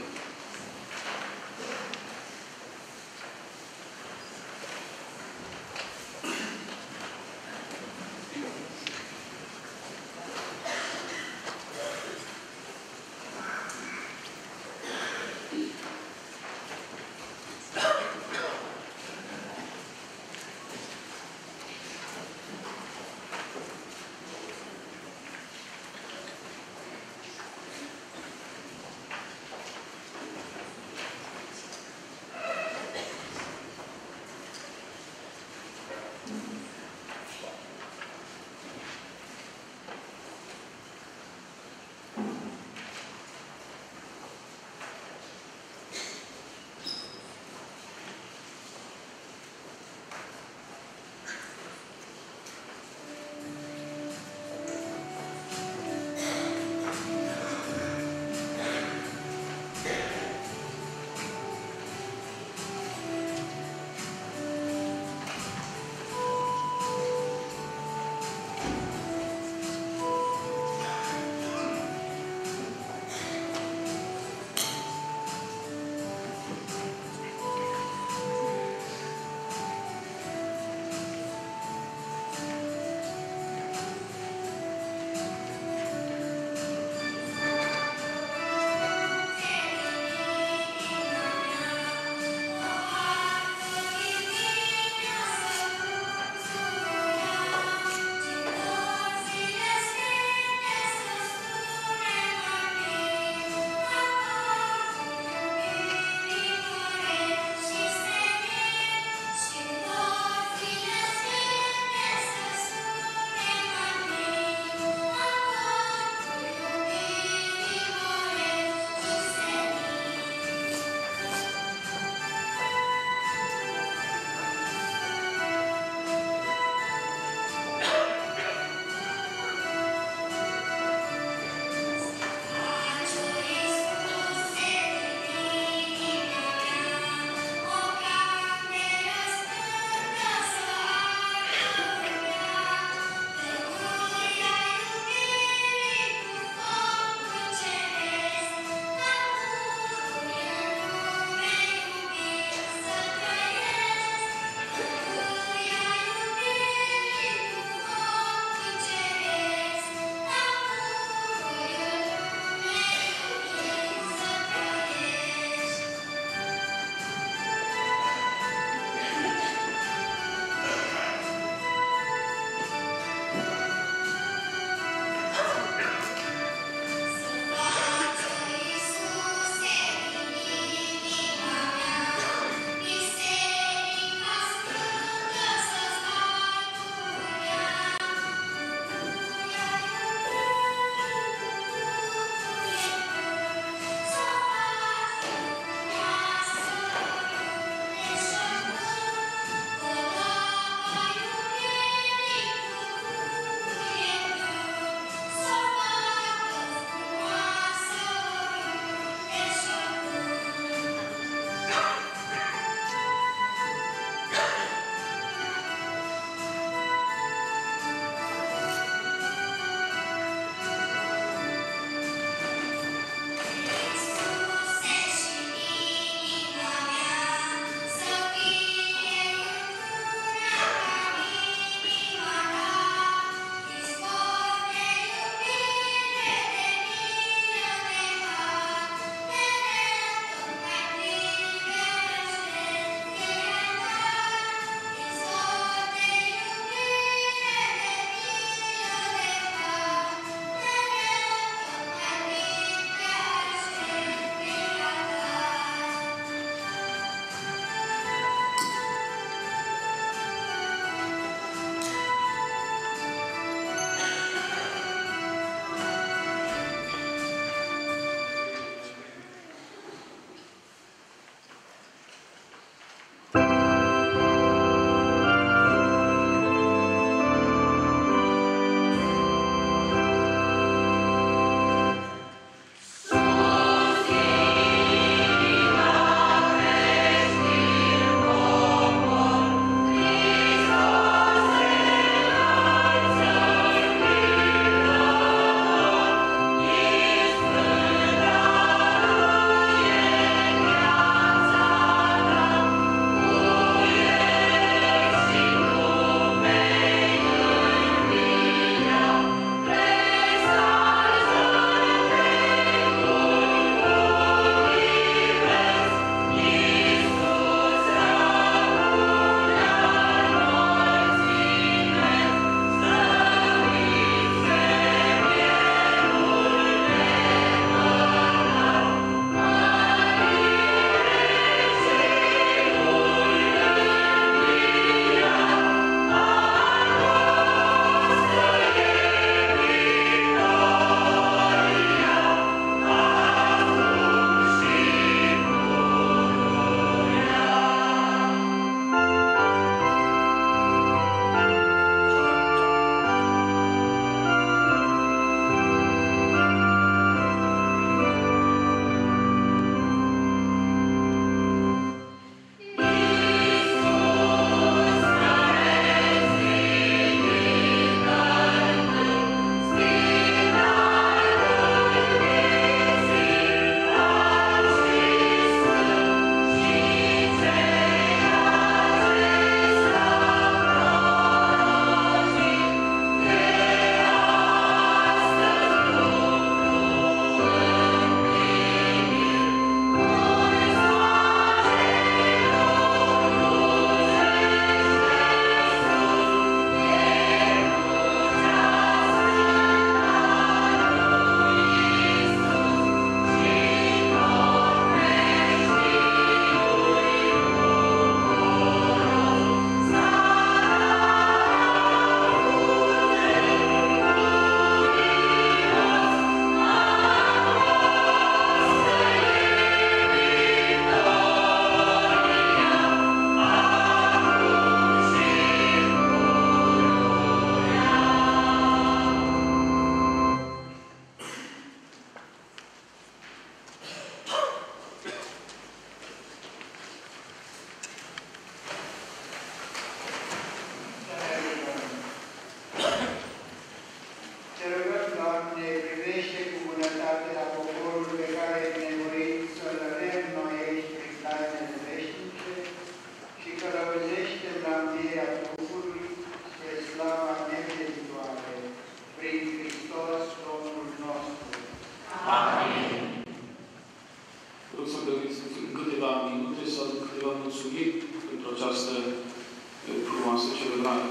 [SPEAKER 8] noastră celebrare.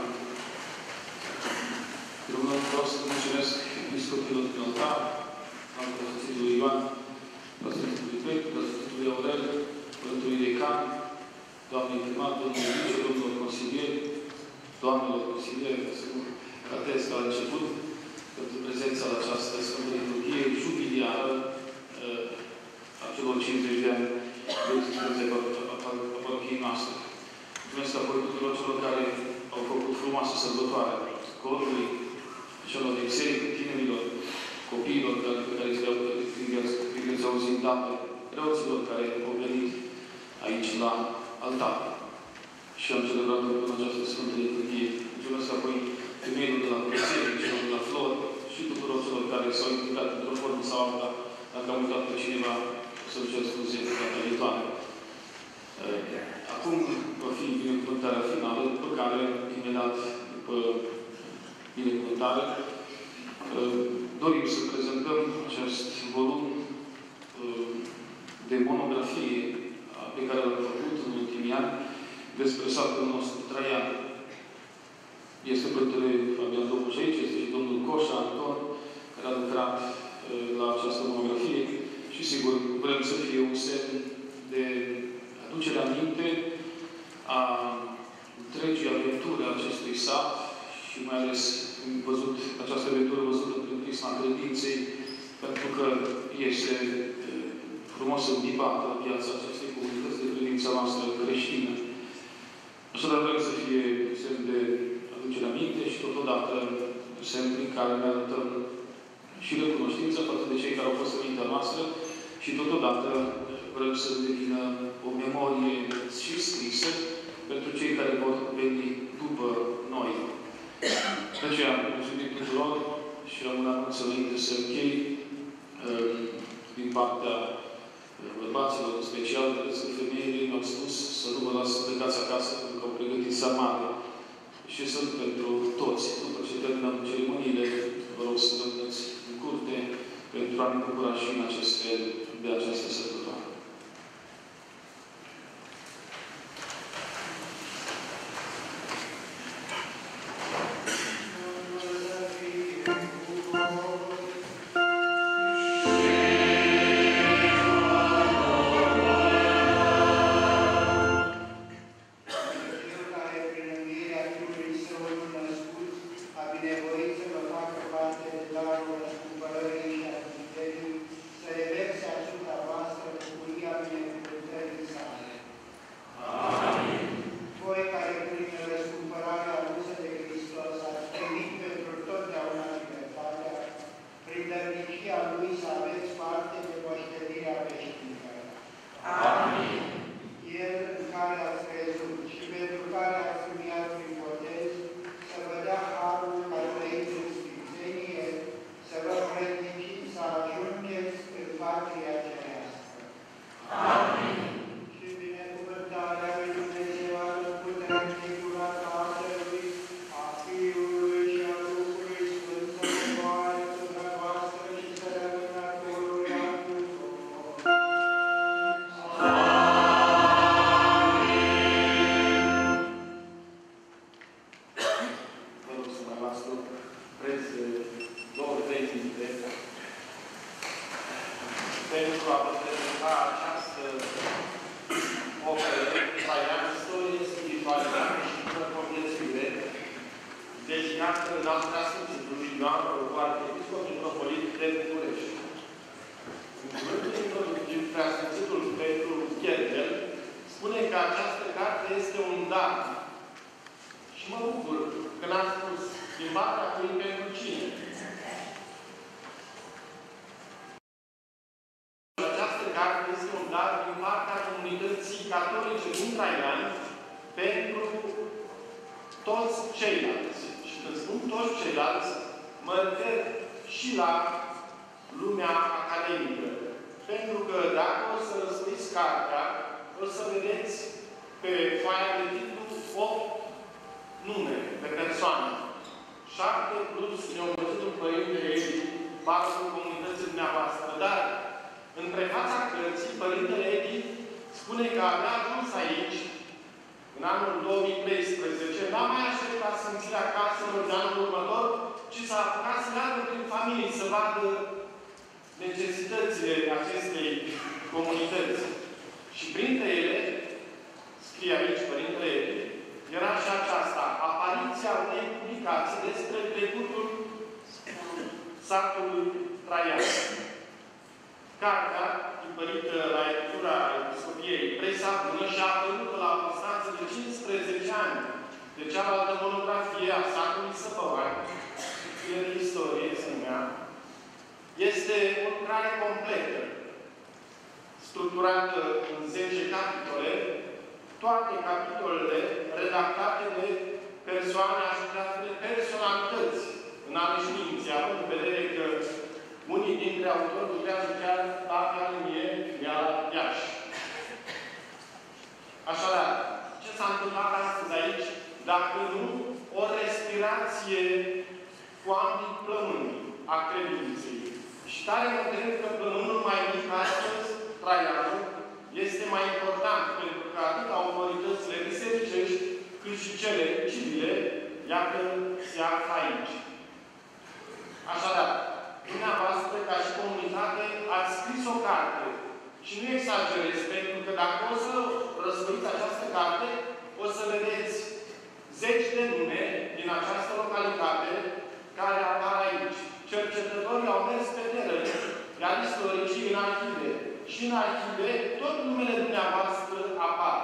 [SPEAKER 8] Domnul, vreau să mulțumesc episcopilor din altar, al Preasfințitului Ioan, Preasfințitului Petru, Preasfințitului Aurel, Părintului Decan, doamnei primar, domnului vice, domnilor consilieri, doamnelor consilieri, să nu ratez ca la început, pentru prezența la această Sfântă Liturghie jubiliară a celor cincizeci de ani de existență a parochiei noastre. Mulțumesc apoi tuturor celor care au făcut frumoasă sărbătoare, corului, celor de biserică, tinerilor, copiilor care, pe care îi veți auzi îndată, preoților care au venit aici la altar și am celebrat în această Sfântă Liturghie. Mulțumesc apoi femeilor de la Curățenie, celor de la Flor și tuturor celor care s-au implicat într-o formă sau alta. Dacă am uitat pe cineva, să-mi cer scuze data viitoare. Acum va fi binecuvântarea finală, după care, imediat după binecuvântare, dorim să prezentăm acest volum de monografie pe care l-am făcut în ultimii ani despre satul nostru Traian. Este Părintele Fabian Dobuș aici, este și domnul Coșa Anton, care a lucrat la această monografie și, sigur, vrem să fie un semn de aducere aminte a întregii aventură a acestui sat și mai ales văzut, această aventură văzută prin prisma credinței, pentru că este frumos împipată viața acestei comunități de credința noastră creștină. Așadar, vrem să fie semn de aducere aminte și totodată semn prin care ne arătăm și recunoștință față de cei care au fost înaintea noastră și totodată vrem să devină o memorie și scrisă pentru cei care vor veni după noi. De aceea, mulțumim tuturor și am un anunț înainte să închei din partea bărbaților, în special, pentru că femeile mi-au spus să nu vă las să plecați acasă, pentru că au pregătit sarmale. Și sunt pentru toți. După ce terminăm ceremoniile, vă rog să rămâneți în curte pentru a ne bucura și în aceste, de această sărbătoare.
[SPEAKER 9] În anul două mii treisprezece, n-a mai familii să vadă necesitățile acestei comunități. Și printre ele, scrie aici Părintele Ele, era și aceasta, apariția unei publicații despre trecutul satului Traian. Cartea, tipărită la editura Episcopiei Presa Bună și a apărut la o distanță de cincisprezece ani de cealaltă monografie a satului Săpăvani, de istorie, se numea, este o lucrare completă, structurată în zece capitole, toate capitolele redactate de persoane așteptate de personalități în ale științei, având în vedere că unii dintre autori lucrează chiar la Academie, la Iași. Așadar, ce s-a întâmplat astăzi aici, dacă nu o respirație cu ambii plămâni a credinței? Și tare mă cred că plămânul mai mic astăzi, Traianul, este mai important, pentru că atât autoritățile bisericești, cât și cele civile, iată, se află aici. Așadar, dumneavoastră, ca și comunitate, ați scris o carte. Și nu exagerez, pentru că dacă o să răspăiți această carte, o să vedeți zeci de nume din această localitate care apar aici. Cercetătorii au mers pe teren, iar istoricii în arhive. Și în arhive, tot numele dumneavoastră apar.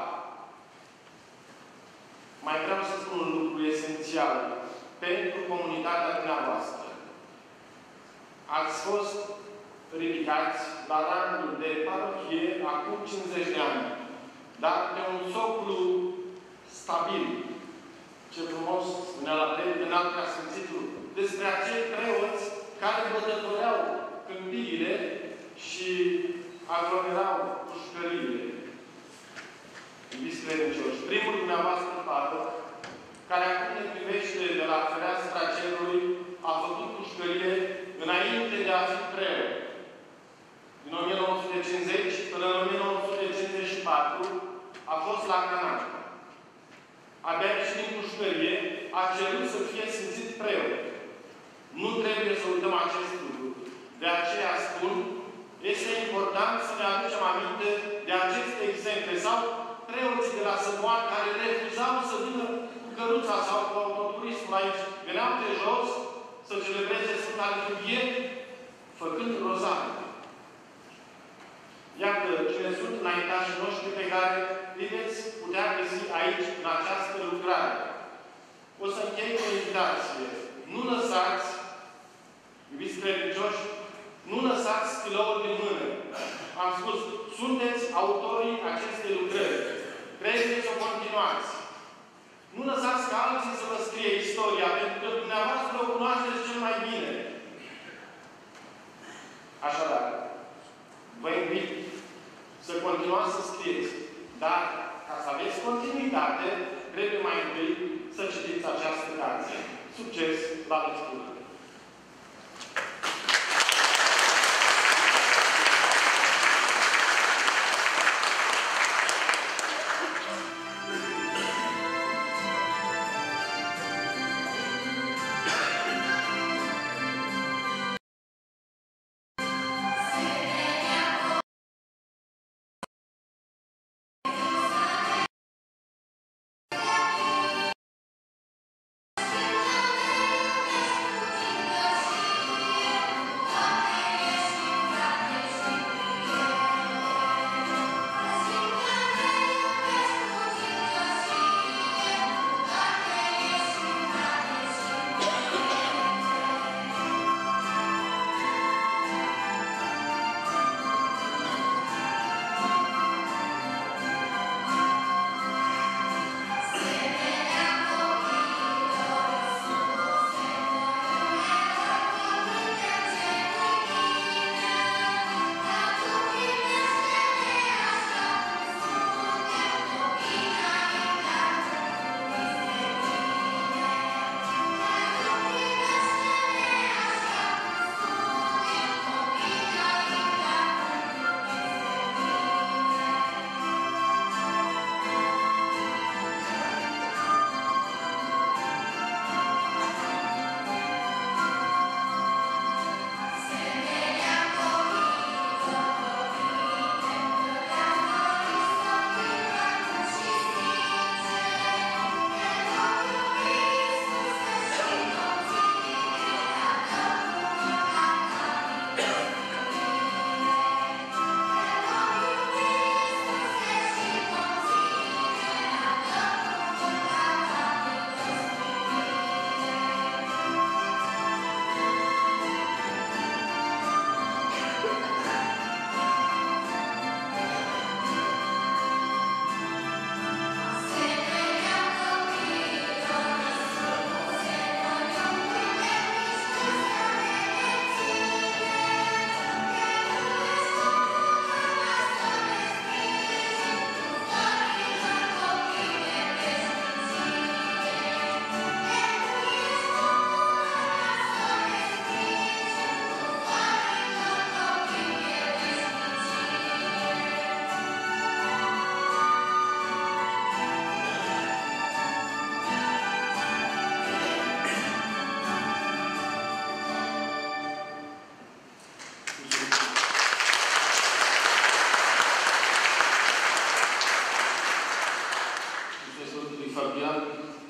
[SPEAKER 9] Mai vreau să spun un lucru esențial pentru comunitatea dumneavoastră. Ați fost ridicați la rangul de parohie acum cincizeci de ani, dar pe un soclu stabil. Ce frumos spunea la predică în alt Sfințitul despre acei preoți care bătătoreau câmpiile și aglomerau pușcăriile. Iubiți credincioși, primul dumneavoastră tată, care acum ne privește de la fereastra cerului, a făcut pușcărie înainte de a fi preot. Din o mie nouă sute cincizeci până în o mie nouă sute cincizeci și patru a fost la Canal. Abia și din pușcărie a cerut să fie simțit preot. Nu trebuie să uităm acest lucru. De aceea spun, este important să ne aducem aminte de aceste exemple sau preoții de la Săpoan care refuzau să vină cu căruța sau cu autoturismul aici. Veneau de jos să celebreze Sfânta Liturghie făcând rozari. Iată cine sunt înaintașii noștri pe care îi veți putea găsi aici, în această lucrare. O să închei cu o invitație. Nu lăsați, iubiți credincioși, nu lăsați stiloul din mână. Am spus, sunteți autorii acestei lucrări. Trebuie să o continuați. Nu lăsați ca alții să vă scrie istoria, pentru că dumneavoastră o cunoașteți cel mai bine. Așadar, vă invit să continuați să scrieți. Dar, ca să aveți continuitate, trebuie mai întâi să citiți această carte. Succes la lectură!
[SPEAKER 3] Thank you.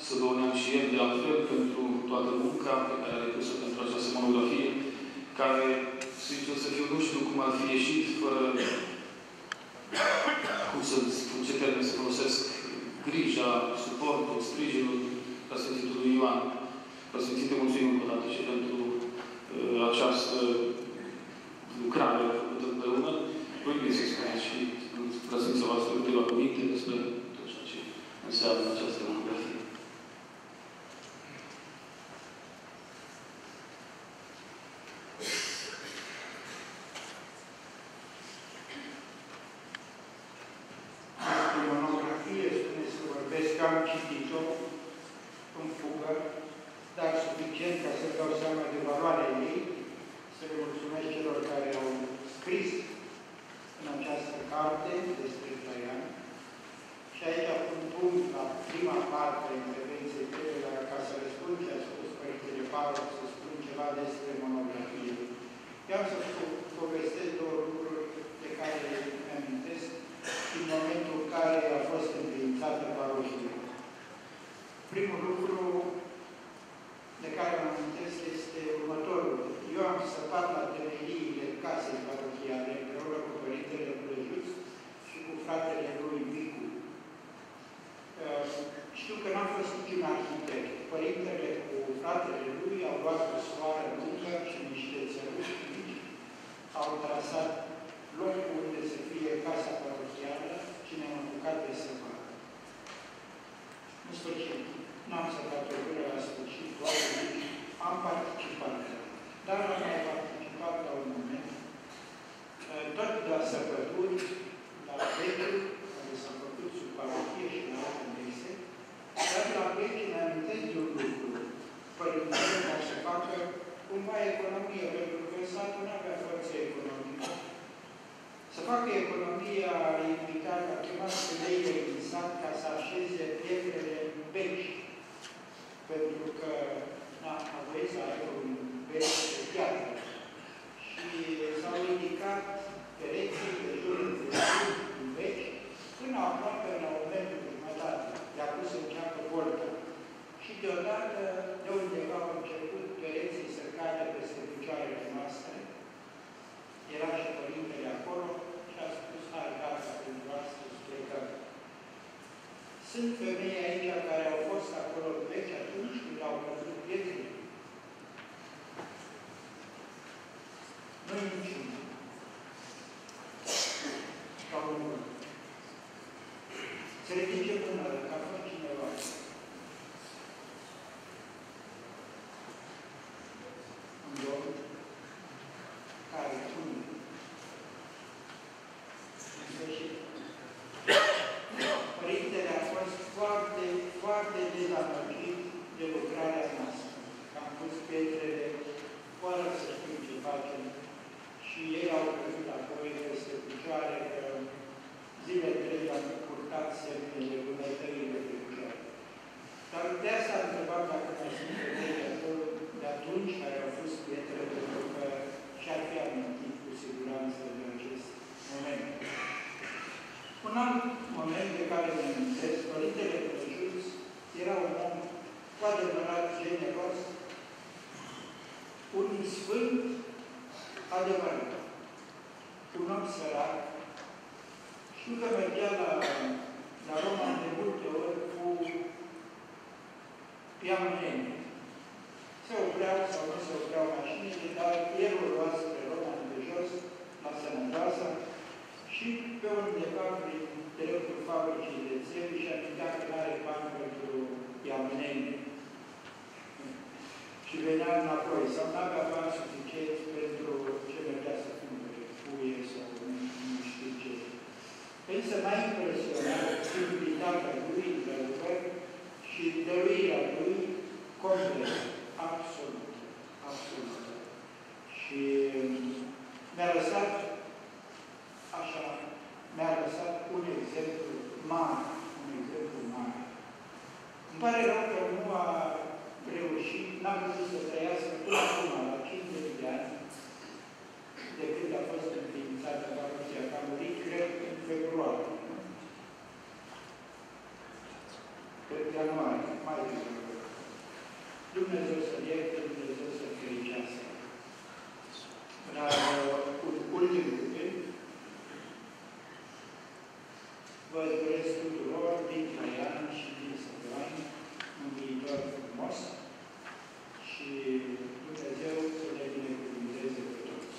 [SPEAKER 8] să vă uneam și el de altfel pentru toată munca pe care a depus-o pentru această monografie, care, sincer să fiu, nu știu cum ar fi ieșit fără, cum să spun, ce termen să folosesc, grija, suportul, sprijinul Preasfințitului Ioan. Preasfințite, mulțumim încă o dată și pentru uh, această lucrare făcută împreună. Vă invit să spuneți și Preasfința voastră câteva cuvinte despre tot ceea ce înseamnă această monografie.
[SPEAKER 5] Am citit-o în fugă, dar suficient ca să dau seama de valoarea ei, să le mulțumesc celor care au scris în această carte despre Traian. Și aici pun punct la prima parte a intervenției tale, ca să răspund ce a spus Părintele Pavel, să spun ceva despre monografie. Eu am să povestesc două lucruri de care îmi amintesc în momentul în care a fost înființată parohia. Primul lucru de care mă amintesc este următorul. Eu am săpat la temeliile casei parohiale împreună cu Părintele Plăjuț și cu fratele lui Vicu. Știu că n-am fost niciun arhitect. Părintele cu fratele lui au luat o sfoară lungă și niște țăruși mici, au trasat locul unde să fie casa parohială și ne-am apucat de săpat. În sfârșit, n-am săpat o gură la sfârșit, am participat. Dar am mai participat la un moment, tot la săpături, la vechiul, care s-a făcut sub parohie și la alte mese, dar la vechi ne amintesc de un lucru. Părintele ca să facă cumva economie, pentru că satul nu avea forță economică. Să facă economia implicat a chemat femeile din sat ca să așeze pietrele în beci. Pentru că a voit să aibă un beci de piatră. Și s-au ridicat pereții de jur în beci până aproape la un metru jumătate. I-a pus în ceapă volta. Și deodată, de undeva au început pereții să cadă peste picioarele noastre. Era și Părintele acolo și a spus, hai, gata, pentru astăzi plecăm. Sunt femei aici care au fost acolo vechi atunci când au văzut pietrele. Nu-i niciunul. Ca unul. Se ridice până că a fost cineva. Un domn care spune în sfârșit. Părintele a fost foarte, foarte dezamăgit de lucrarea noastră. Am pus pietrele fără să știu ce facem și ei au crezut apoi peste picioare că zile trei am purtat semnele bunătările pe picioare. Dar de asta am întrebat dacă mai sunt femei acolo de atunci care au fost pietre, pentru că și-ar fi amintit cu siguranță de acest moment. Un alt moment de care mă amintesc, Părintele Plăjuț era un om cu adevărat generos, un sfânt adevărat, un om sărac. Știu că mergea la, la Roma de multe ori cu piameni. Se opreau sau nu se opreau mașinile, dar el o lua spre Roma de jos, la Sănătoasă, și pe undeva prin dreptul fabricii de țevi și amintea că n-are bani pentru piameni. Și venea înapoi, sau n-avea bani suficienți pentru ce mergea să cumpere, puie sau nu știu ce. Însă m-a impresionat simplitatea lui, într-adevăr, și dăruirea lui complet, absolut, absolut. Și mi-a lăsat, așa, mi-a lăsat un exemplu mare, un exemplu mare. Îmi pare rău că nu a reușit, n-am putut să trăiască până acum, la cincizeci de ani, de când a fost înființată parohia, că a murit, cred, în februarie. Cred că ianuarie, mai Dumnezeu să ierte, Dumnezeu să fericească. Dar ultimul cuvânt, vă doresc tuturor din Traian și din Săptămâni un viitor frumos și Dumnezeu să ne binecuvânteze pe toți.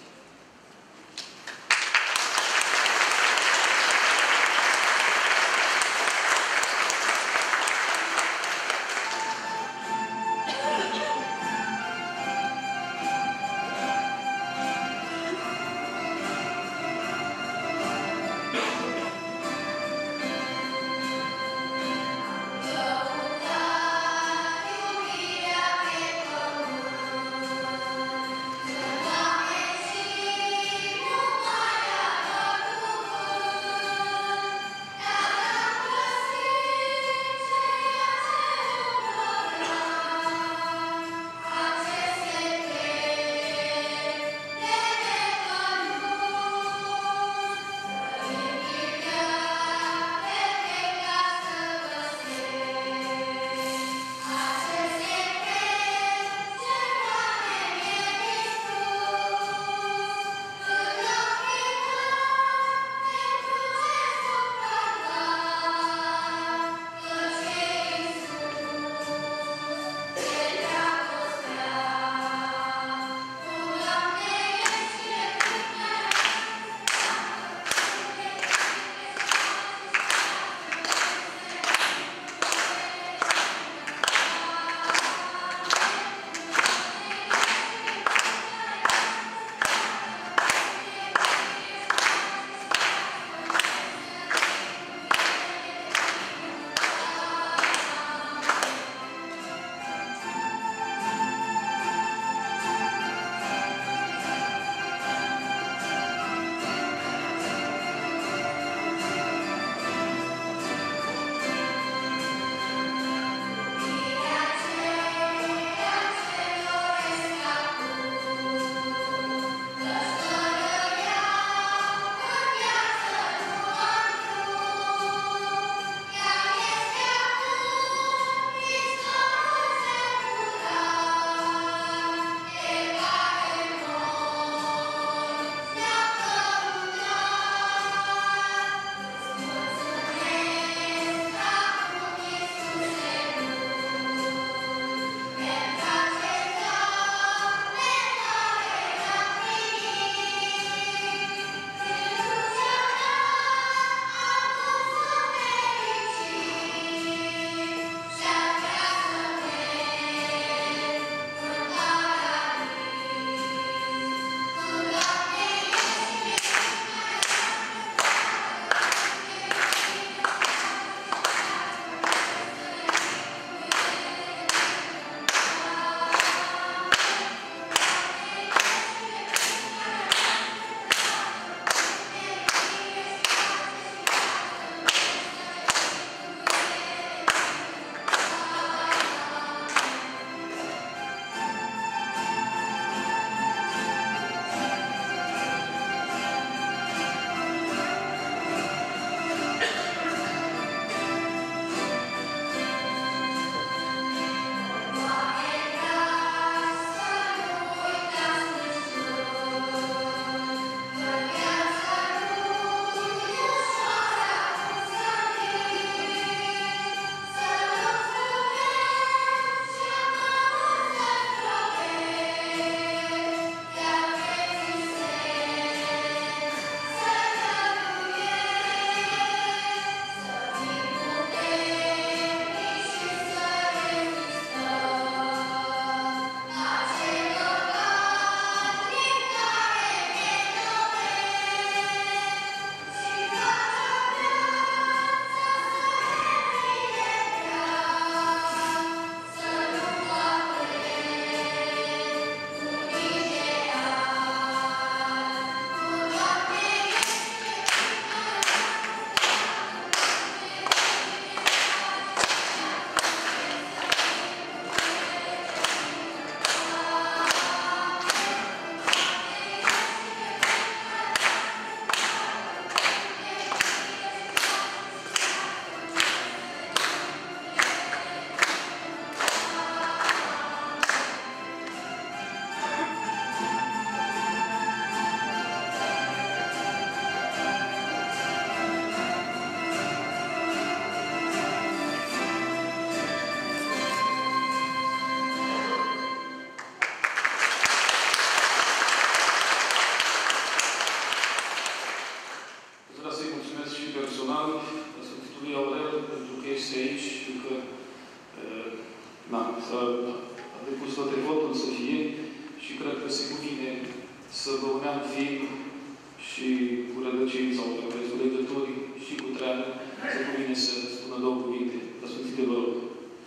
[SPEAKER 8] s-a depus tot efortul să fie și cred că se cuvine să vă uneam fiind și cu rădăcini sau cu legături și cu treabă, se cuvine să spună două cuvinte. Răsfățite, vă rog.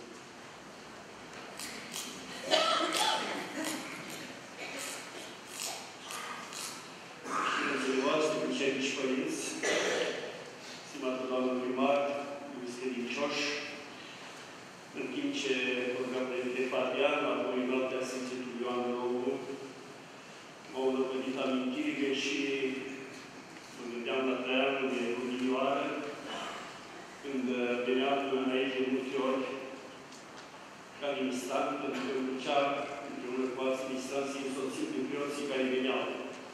[SPEAKER 5] Bună ziua, stimați părinți, stimată doamnă primar, iubiți credincioși, în timp ce rugăm de Fabian, apoi noaptea Sfințitului Ioan Găură, m-au năpădit amintirile și mă gândeam la Traianul de odinioară, când venea până aici de multe ori, ca ministrant, pentru că îmi ducea împreună cu alți ministranții însoțit de preoții care veneau.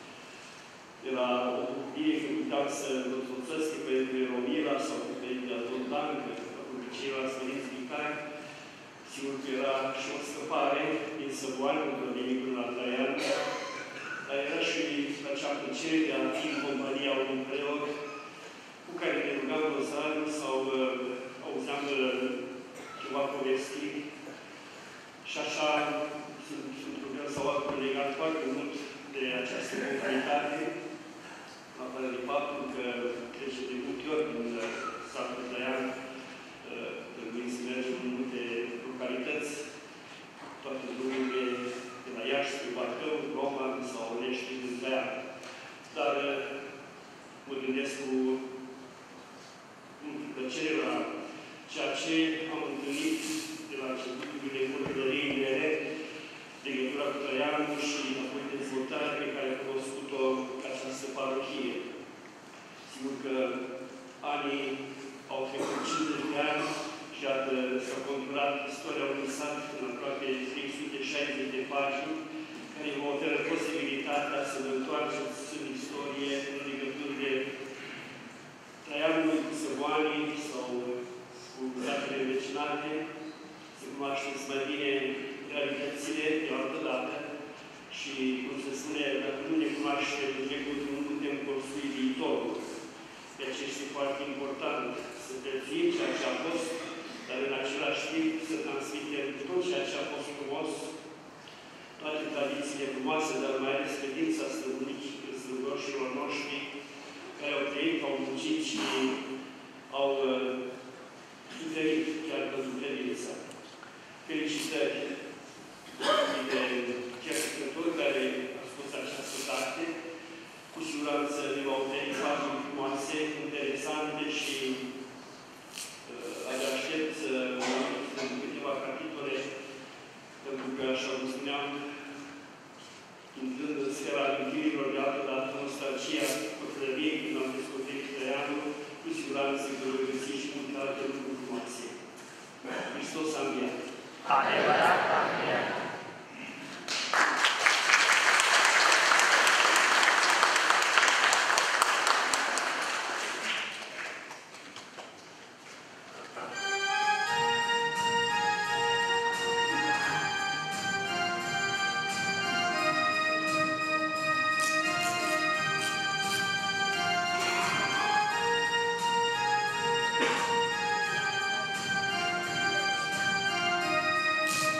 [SPEAKER 5] Era o bucurie când puteam să însoțesc pe Părintele Romila sau pe Părintele Adondan, cu ceilalți părinți vicari. Sigur că era și o scăpare din Săboani, pentru că veni până la Traian, dar era și acea plăcere de a fi în compania unui preot cu care ne rugam rozariu sau uh, auzeam uh, ceva povestit. Și așa sunt, sunt rugăm sau altul legat foarte mult de această comunitate, în afară de faptul că trece de multe ori în satul Traian, trebuie să mergem în multe localități, toate drumurile de la Iași spre Bacău, Roman sau Lești din Traian. Dar mă gândesc cu multă plăcere la ceea ce am întâlnit de la începuturile murdării mele, legătura cu Traianul și apoi dezvoltarea pe care a cunoscut-o această parohie. Sigur că anii au trecut cincizeci de ani și iată s-a conturat istoria unui sat în aproape trei sute șaizeci de pagini, care vă oferă posibilitatea să vă întoarceți în istorie, în legăturile Traianului cu Săboanii sau cu satele învecinate, să cunoașteți mai bine realitățile de altă dată și, cum se spune, dacă nu ne cunoaștem trecutul, nu putem construi viitorul. De aceea este foarte important să prețuim ceea ce a fost, dar în același timp să transmitem tot ceea ce a fost frumos, toate tradițiile frumoase, dar mai ales credința străbunicilor noștri care au trăit, au muncit și au uh, suferit chiar pentru credința. Felicitări de cercetători care a spus această carte. Cu siguranță ne va oferi pagini frumoase, interesante și uh, abia aștept să uh, câteva capitole, pentru că, așa cum spuneam, intrând în sfera amintirilor de altă dată, nostalgia copilăriei, când am descoperit Traianul, cu siguranță că voi găsi și multe alte lucruri frumoase. Hristos a înviat!
[SPEAKER 3] Adevărat a înviat!
[SPEAKER 6] Thank you.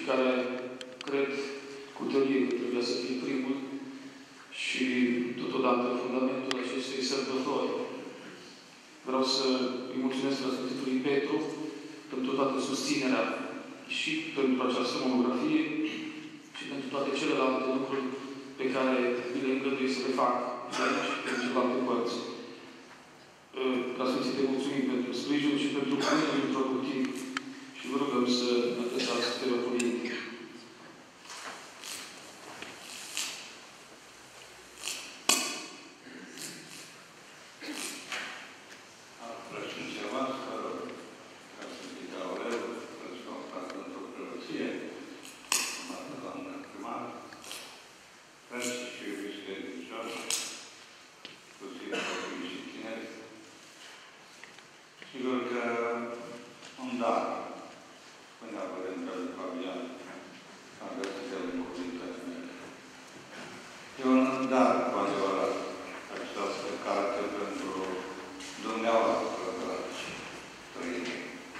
[SPEAKER 8] care cred cu tărie că trebuia să fie primul și totodată fundamentul acestei sărbători. Vreau să îi mulțumesc la Sfântului Petru pentru toată susținerea și pentru această monografie și pentru toate celelalte lucruri pe care mi le îngăduie să le fac aici, în celelalte părți. La Sfântii te mulțumim pentru sprijin și pentru punerea introductiv și vă rugăm să adresați câteva cuvinte.
[SPEAKER 4] Sigur că un dar, până apărând pe lui Fabian, am găsit el în cuvintele mele. E un dar, cu adevărat, această carte pentru dumneavoastră, dragi străini.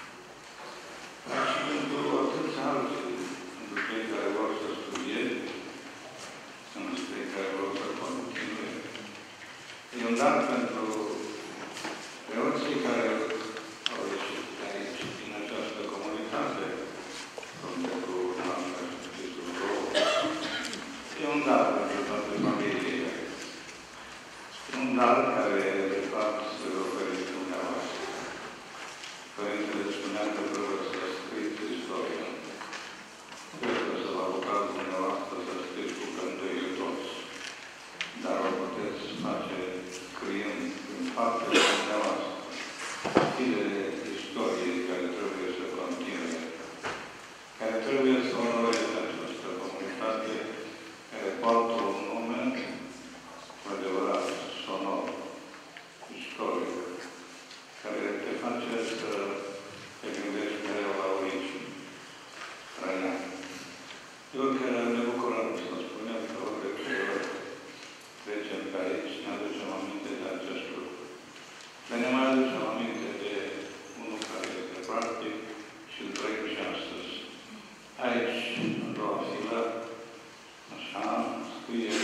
[SPEAKER 4] Dar și pentru atâți alții, pentru cei care vor să studieze, pentru cei care vor să continue. E un dar pentru preoții care au ieșit de aici, din această comunitate, pentru noastră și Sfântul Rău. E un dar pentru toate familiile. E un dar care, de fapt, se oferă dumneavoastră. Părintele spunea că trebuie să scrieți istoria. Cred că să vă apucați dumneavoastră să scrieți cu cântuie toți. Dar o puteți face scriind în faptele dumneavoastră. Filele istoriei care trebuie să continue, care trebuie să onoreze această comunitate, care poartă un nume cu adevărat sonor, istoric, care te face să te gândești mereu la origini, Traian. Eu că ne bucurăm să spunem că ori de ori trecem pe aici, ne aducem aminte de acest lucru. Dar ne mai aducem aminte de unul care este practic și îl trăim și astăzi. Aici, în doua filă, așa, scrie,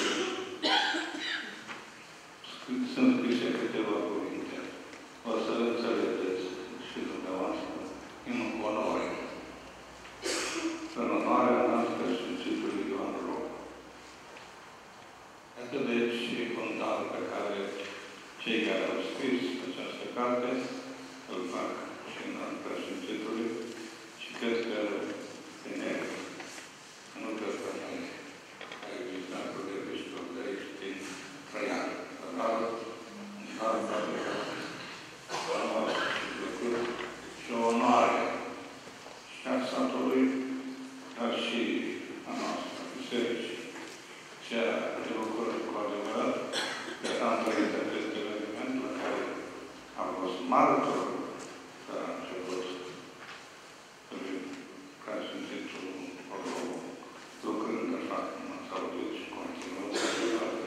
[SPEAKER 4] sunt scrise câteva cuvinte. O să le înțelegeți și dumneavoastră, în onoare. În onoarea noastră Sfântului Ioan Roc. Iată deci un dar pe care cei care au scris această carte îl fac și în al preasfințitului și cred că e negru. Nu cred că noi ai vizitat de Hristos de aici din Traian. Dar, dar, dar, frumos și plăcut și o onoare și a satului, dar și a noastră biserici. Ceea ce lucruri cu adevărat că am trăit acest eveniment la care am fost martor că a început ca Sfântul Orlovu, lucrând așa cum ați auzit și continuând să facă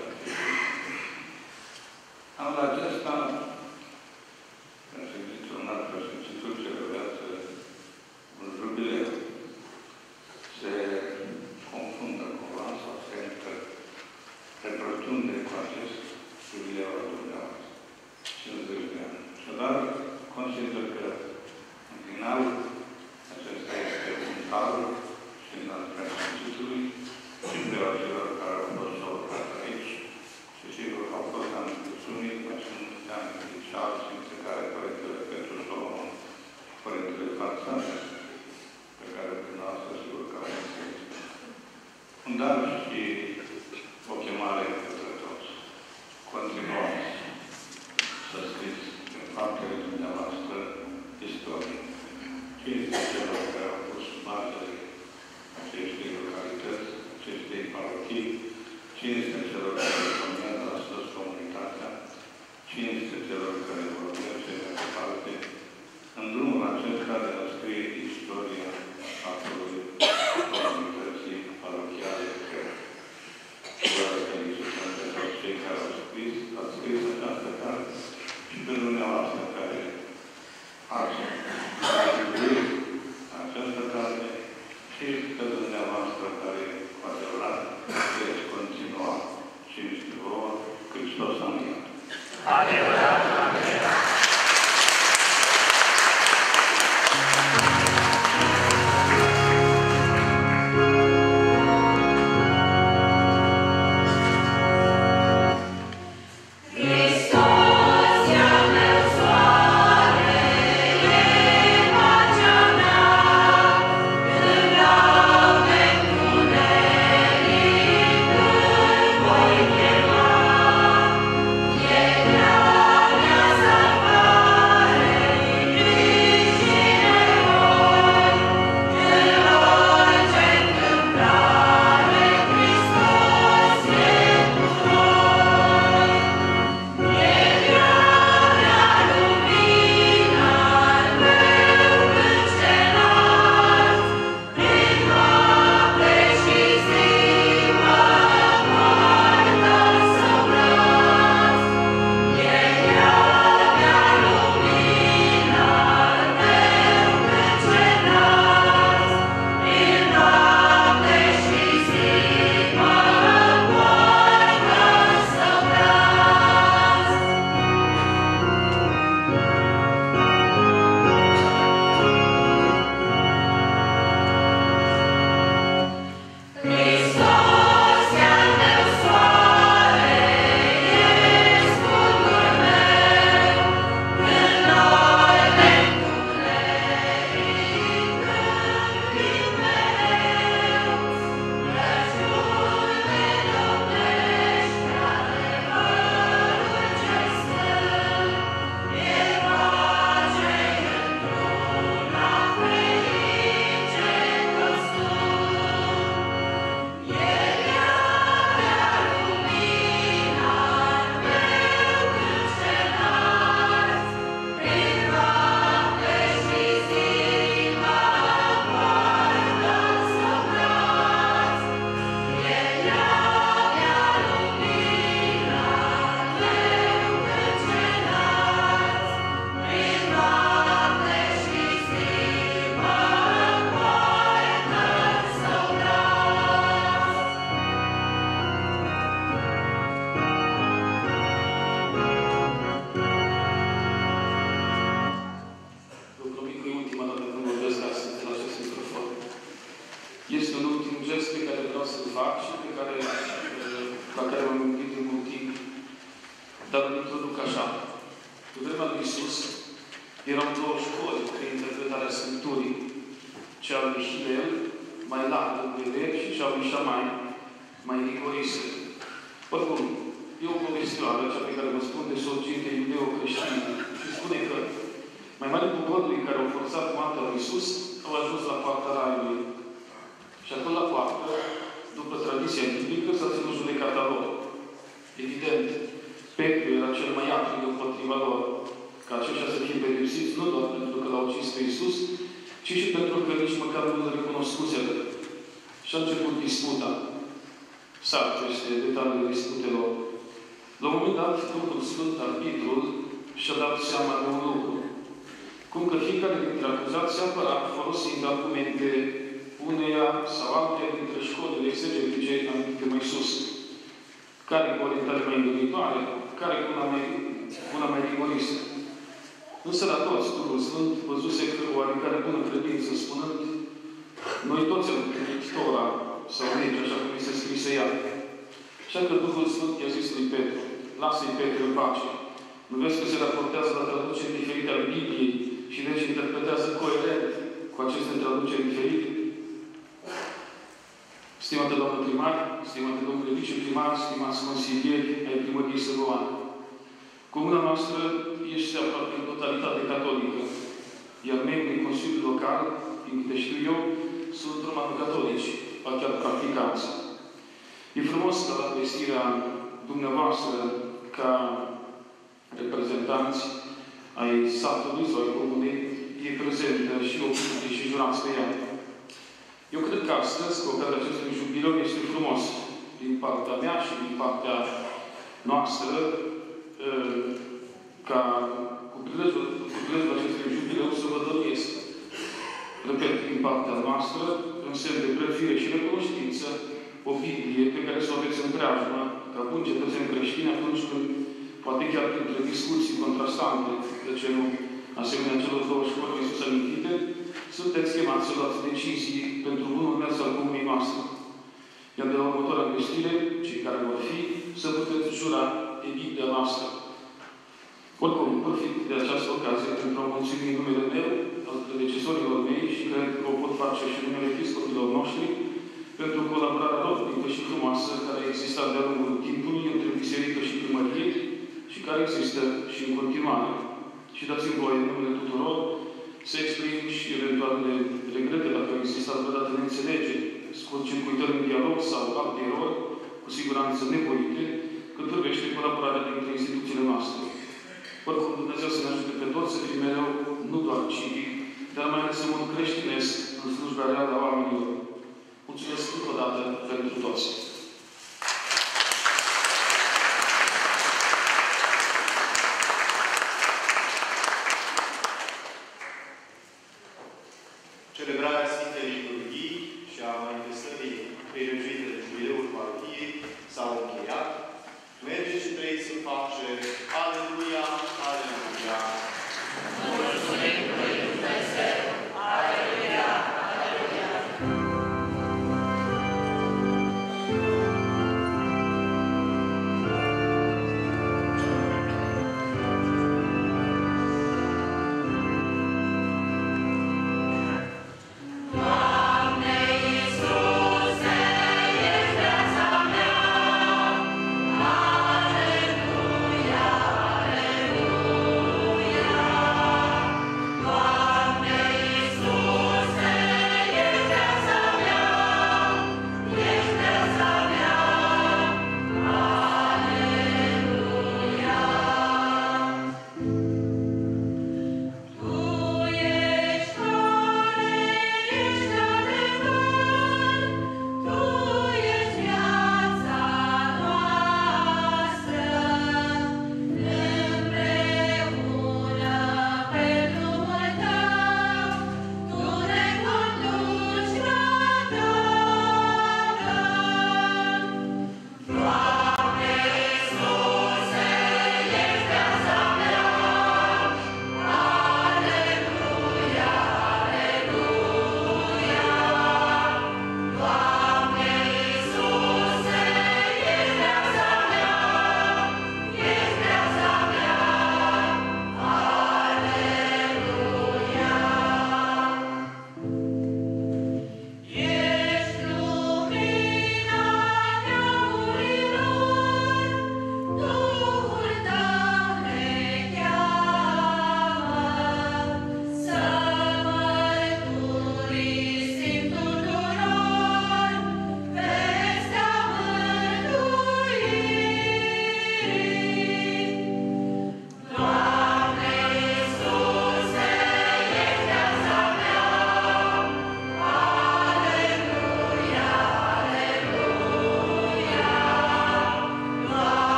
[SPEAKER 4] anul acesta, ca să zice un alt Sfântul celebrează un jubileu. Se confundă cumva sau se reprătunde cu acest jubileu al dumneavoastră. cincizeci de ani. Așadar, consider că, în final, acesta este un dar și în al preasfințitului și preoților care au fost lucrat aici și sigur au fost anunțunii, mai sunt ani și alți sfinți care Părintele Petru Solomon, Părintele Fațane, pe care dumneavoastră sigur că au scris. Un dar și o chemare către toți. Continuați să scriți în faptele dumneavoastră istorie. Cinste celor care au pus bazele acestei localități, acestei parochii, cinste celor care formează astăzi comunitatea, cinste celor care vor merge mai departe în drumul acesta de a scrie istoria faptului comunității parochiale.
[SPEAKER 3] adevărat, amin.
[SPEAKER 8] Este un ultim gest pe care vreau să-l fac și pe care, la care m-am gândit în mult timp. Dar îl introduc așa. Pe vremea lui Iisus erau două școli de interpretare a Scripturii. Cea lui Hilel, mai largă în vedere, și cea lui Șamai, mai rigoristă. Oricum, e o povestioară, cea pe care vă spun de sorginte iudeo-creștină. Și spune că mai mari poporii care au forțat moartea lui Iisus au ajuns la poarta Raiului. Și acolo la poartă, după tradiția biblică, s-a ținut judecata lor. Evident, Petru era cel mai aprig împotriva lor, ca aceștia să fie pedepsiți, nu doar pentru că l-au ucis pe Iisus, ci și pentru că nici măcar nu îl recunoscuseră. Și a început disputa. Sar peste detaliile disputelor. La un moment dat, Duhul Sfânt, arbitrul, și-a dat seama de un lucru. Cum că fiecare dintre acuzați se apăra folosind argumente uneia sau alteia dintre școlile exegetice amintite mai sus. Care cu orientare mai înduritoare, care cu una mai, una mai rigoristă. Însă la toți, Duhul Sfânt văzuse că oarecare bună credință, spunând: noi toți am primit Tora sau lege, așa cum este scrisă ea. Așa că Duhul Sfânt i-a zis lui Petru: lasă-i Petru în pace. Nu vezi că se raportează la traduceri diferite ale Bibliei și deci interpretează coerent cu aceste traduceri diferite? Stimată doamnă primar, stimată domnule viceprimar, stimați consilieri ai primăriei Săvoan, comuna noastră este aproape în totalitate catolică, iar membrii Consiliului Local, din câte știu eu, sunt romano-catolici, ba chiar practicanți. E frumos că la vestirea dumneavoastră, ca reprezentanți ai satului sau ai comunei, e prezentă și opinie și jurați pe ea. Eu cred că astăzi, cu ocazia acestui jubileu, este frumos din partea mea și din partea noastră, ca cu prilejul, cu prilejul acestui jubileu să vă dăruiesc, repet, din partea noastră, în semn de prețuire și recunoștință, o Biblie pe care să o aveți în preajmă, ca bun cetățeni creștini, atunci când poate chiar printre discuții contrastante, de ce nu, asemenea celor două școli mai sus amintite, sunteți chemați să luați decizii pentru bunul mers al comunei noastre. Iar de la următoarea investire, cei care vor fi, să puteți jura Echidea noastră. Oricum, profit de această ocazie pentru a mulțumi în numele meu, al predecesorilor mei și cred că o pot face și în numele episcopilor noștri, pentru colaborarea rodnică și frumoasă care a existat de-a lungul timpului între biserică și primărie și care există și în continuare. Și dați-mi voie în numele tuturor să exprim și eventualele regrete dacă au existat vreodată neînțelegeri, scurt-circuitări în dialog sau alte erori, cu siguranță nevoite, cât privește colaborarea dintre instituțiile noastre. Oricum, Dumnezeu să ne ajute pe toți să fim mereu, nu doar civic, dar mai ales în mod creștinesc în slujba reală a oamenilor. Mulțumesc încă o dată pentru toți.
[SPEAKER 10] Celebrarea Sfintei Liturghii și a manifestării preregiuite de Jubileul Parohiei s-au încheiat. Mergeți și trăiți în pace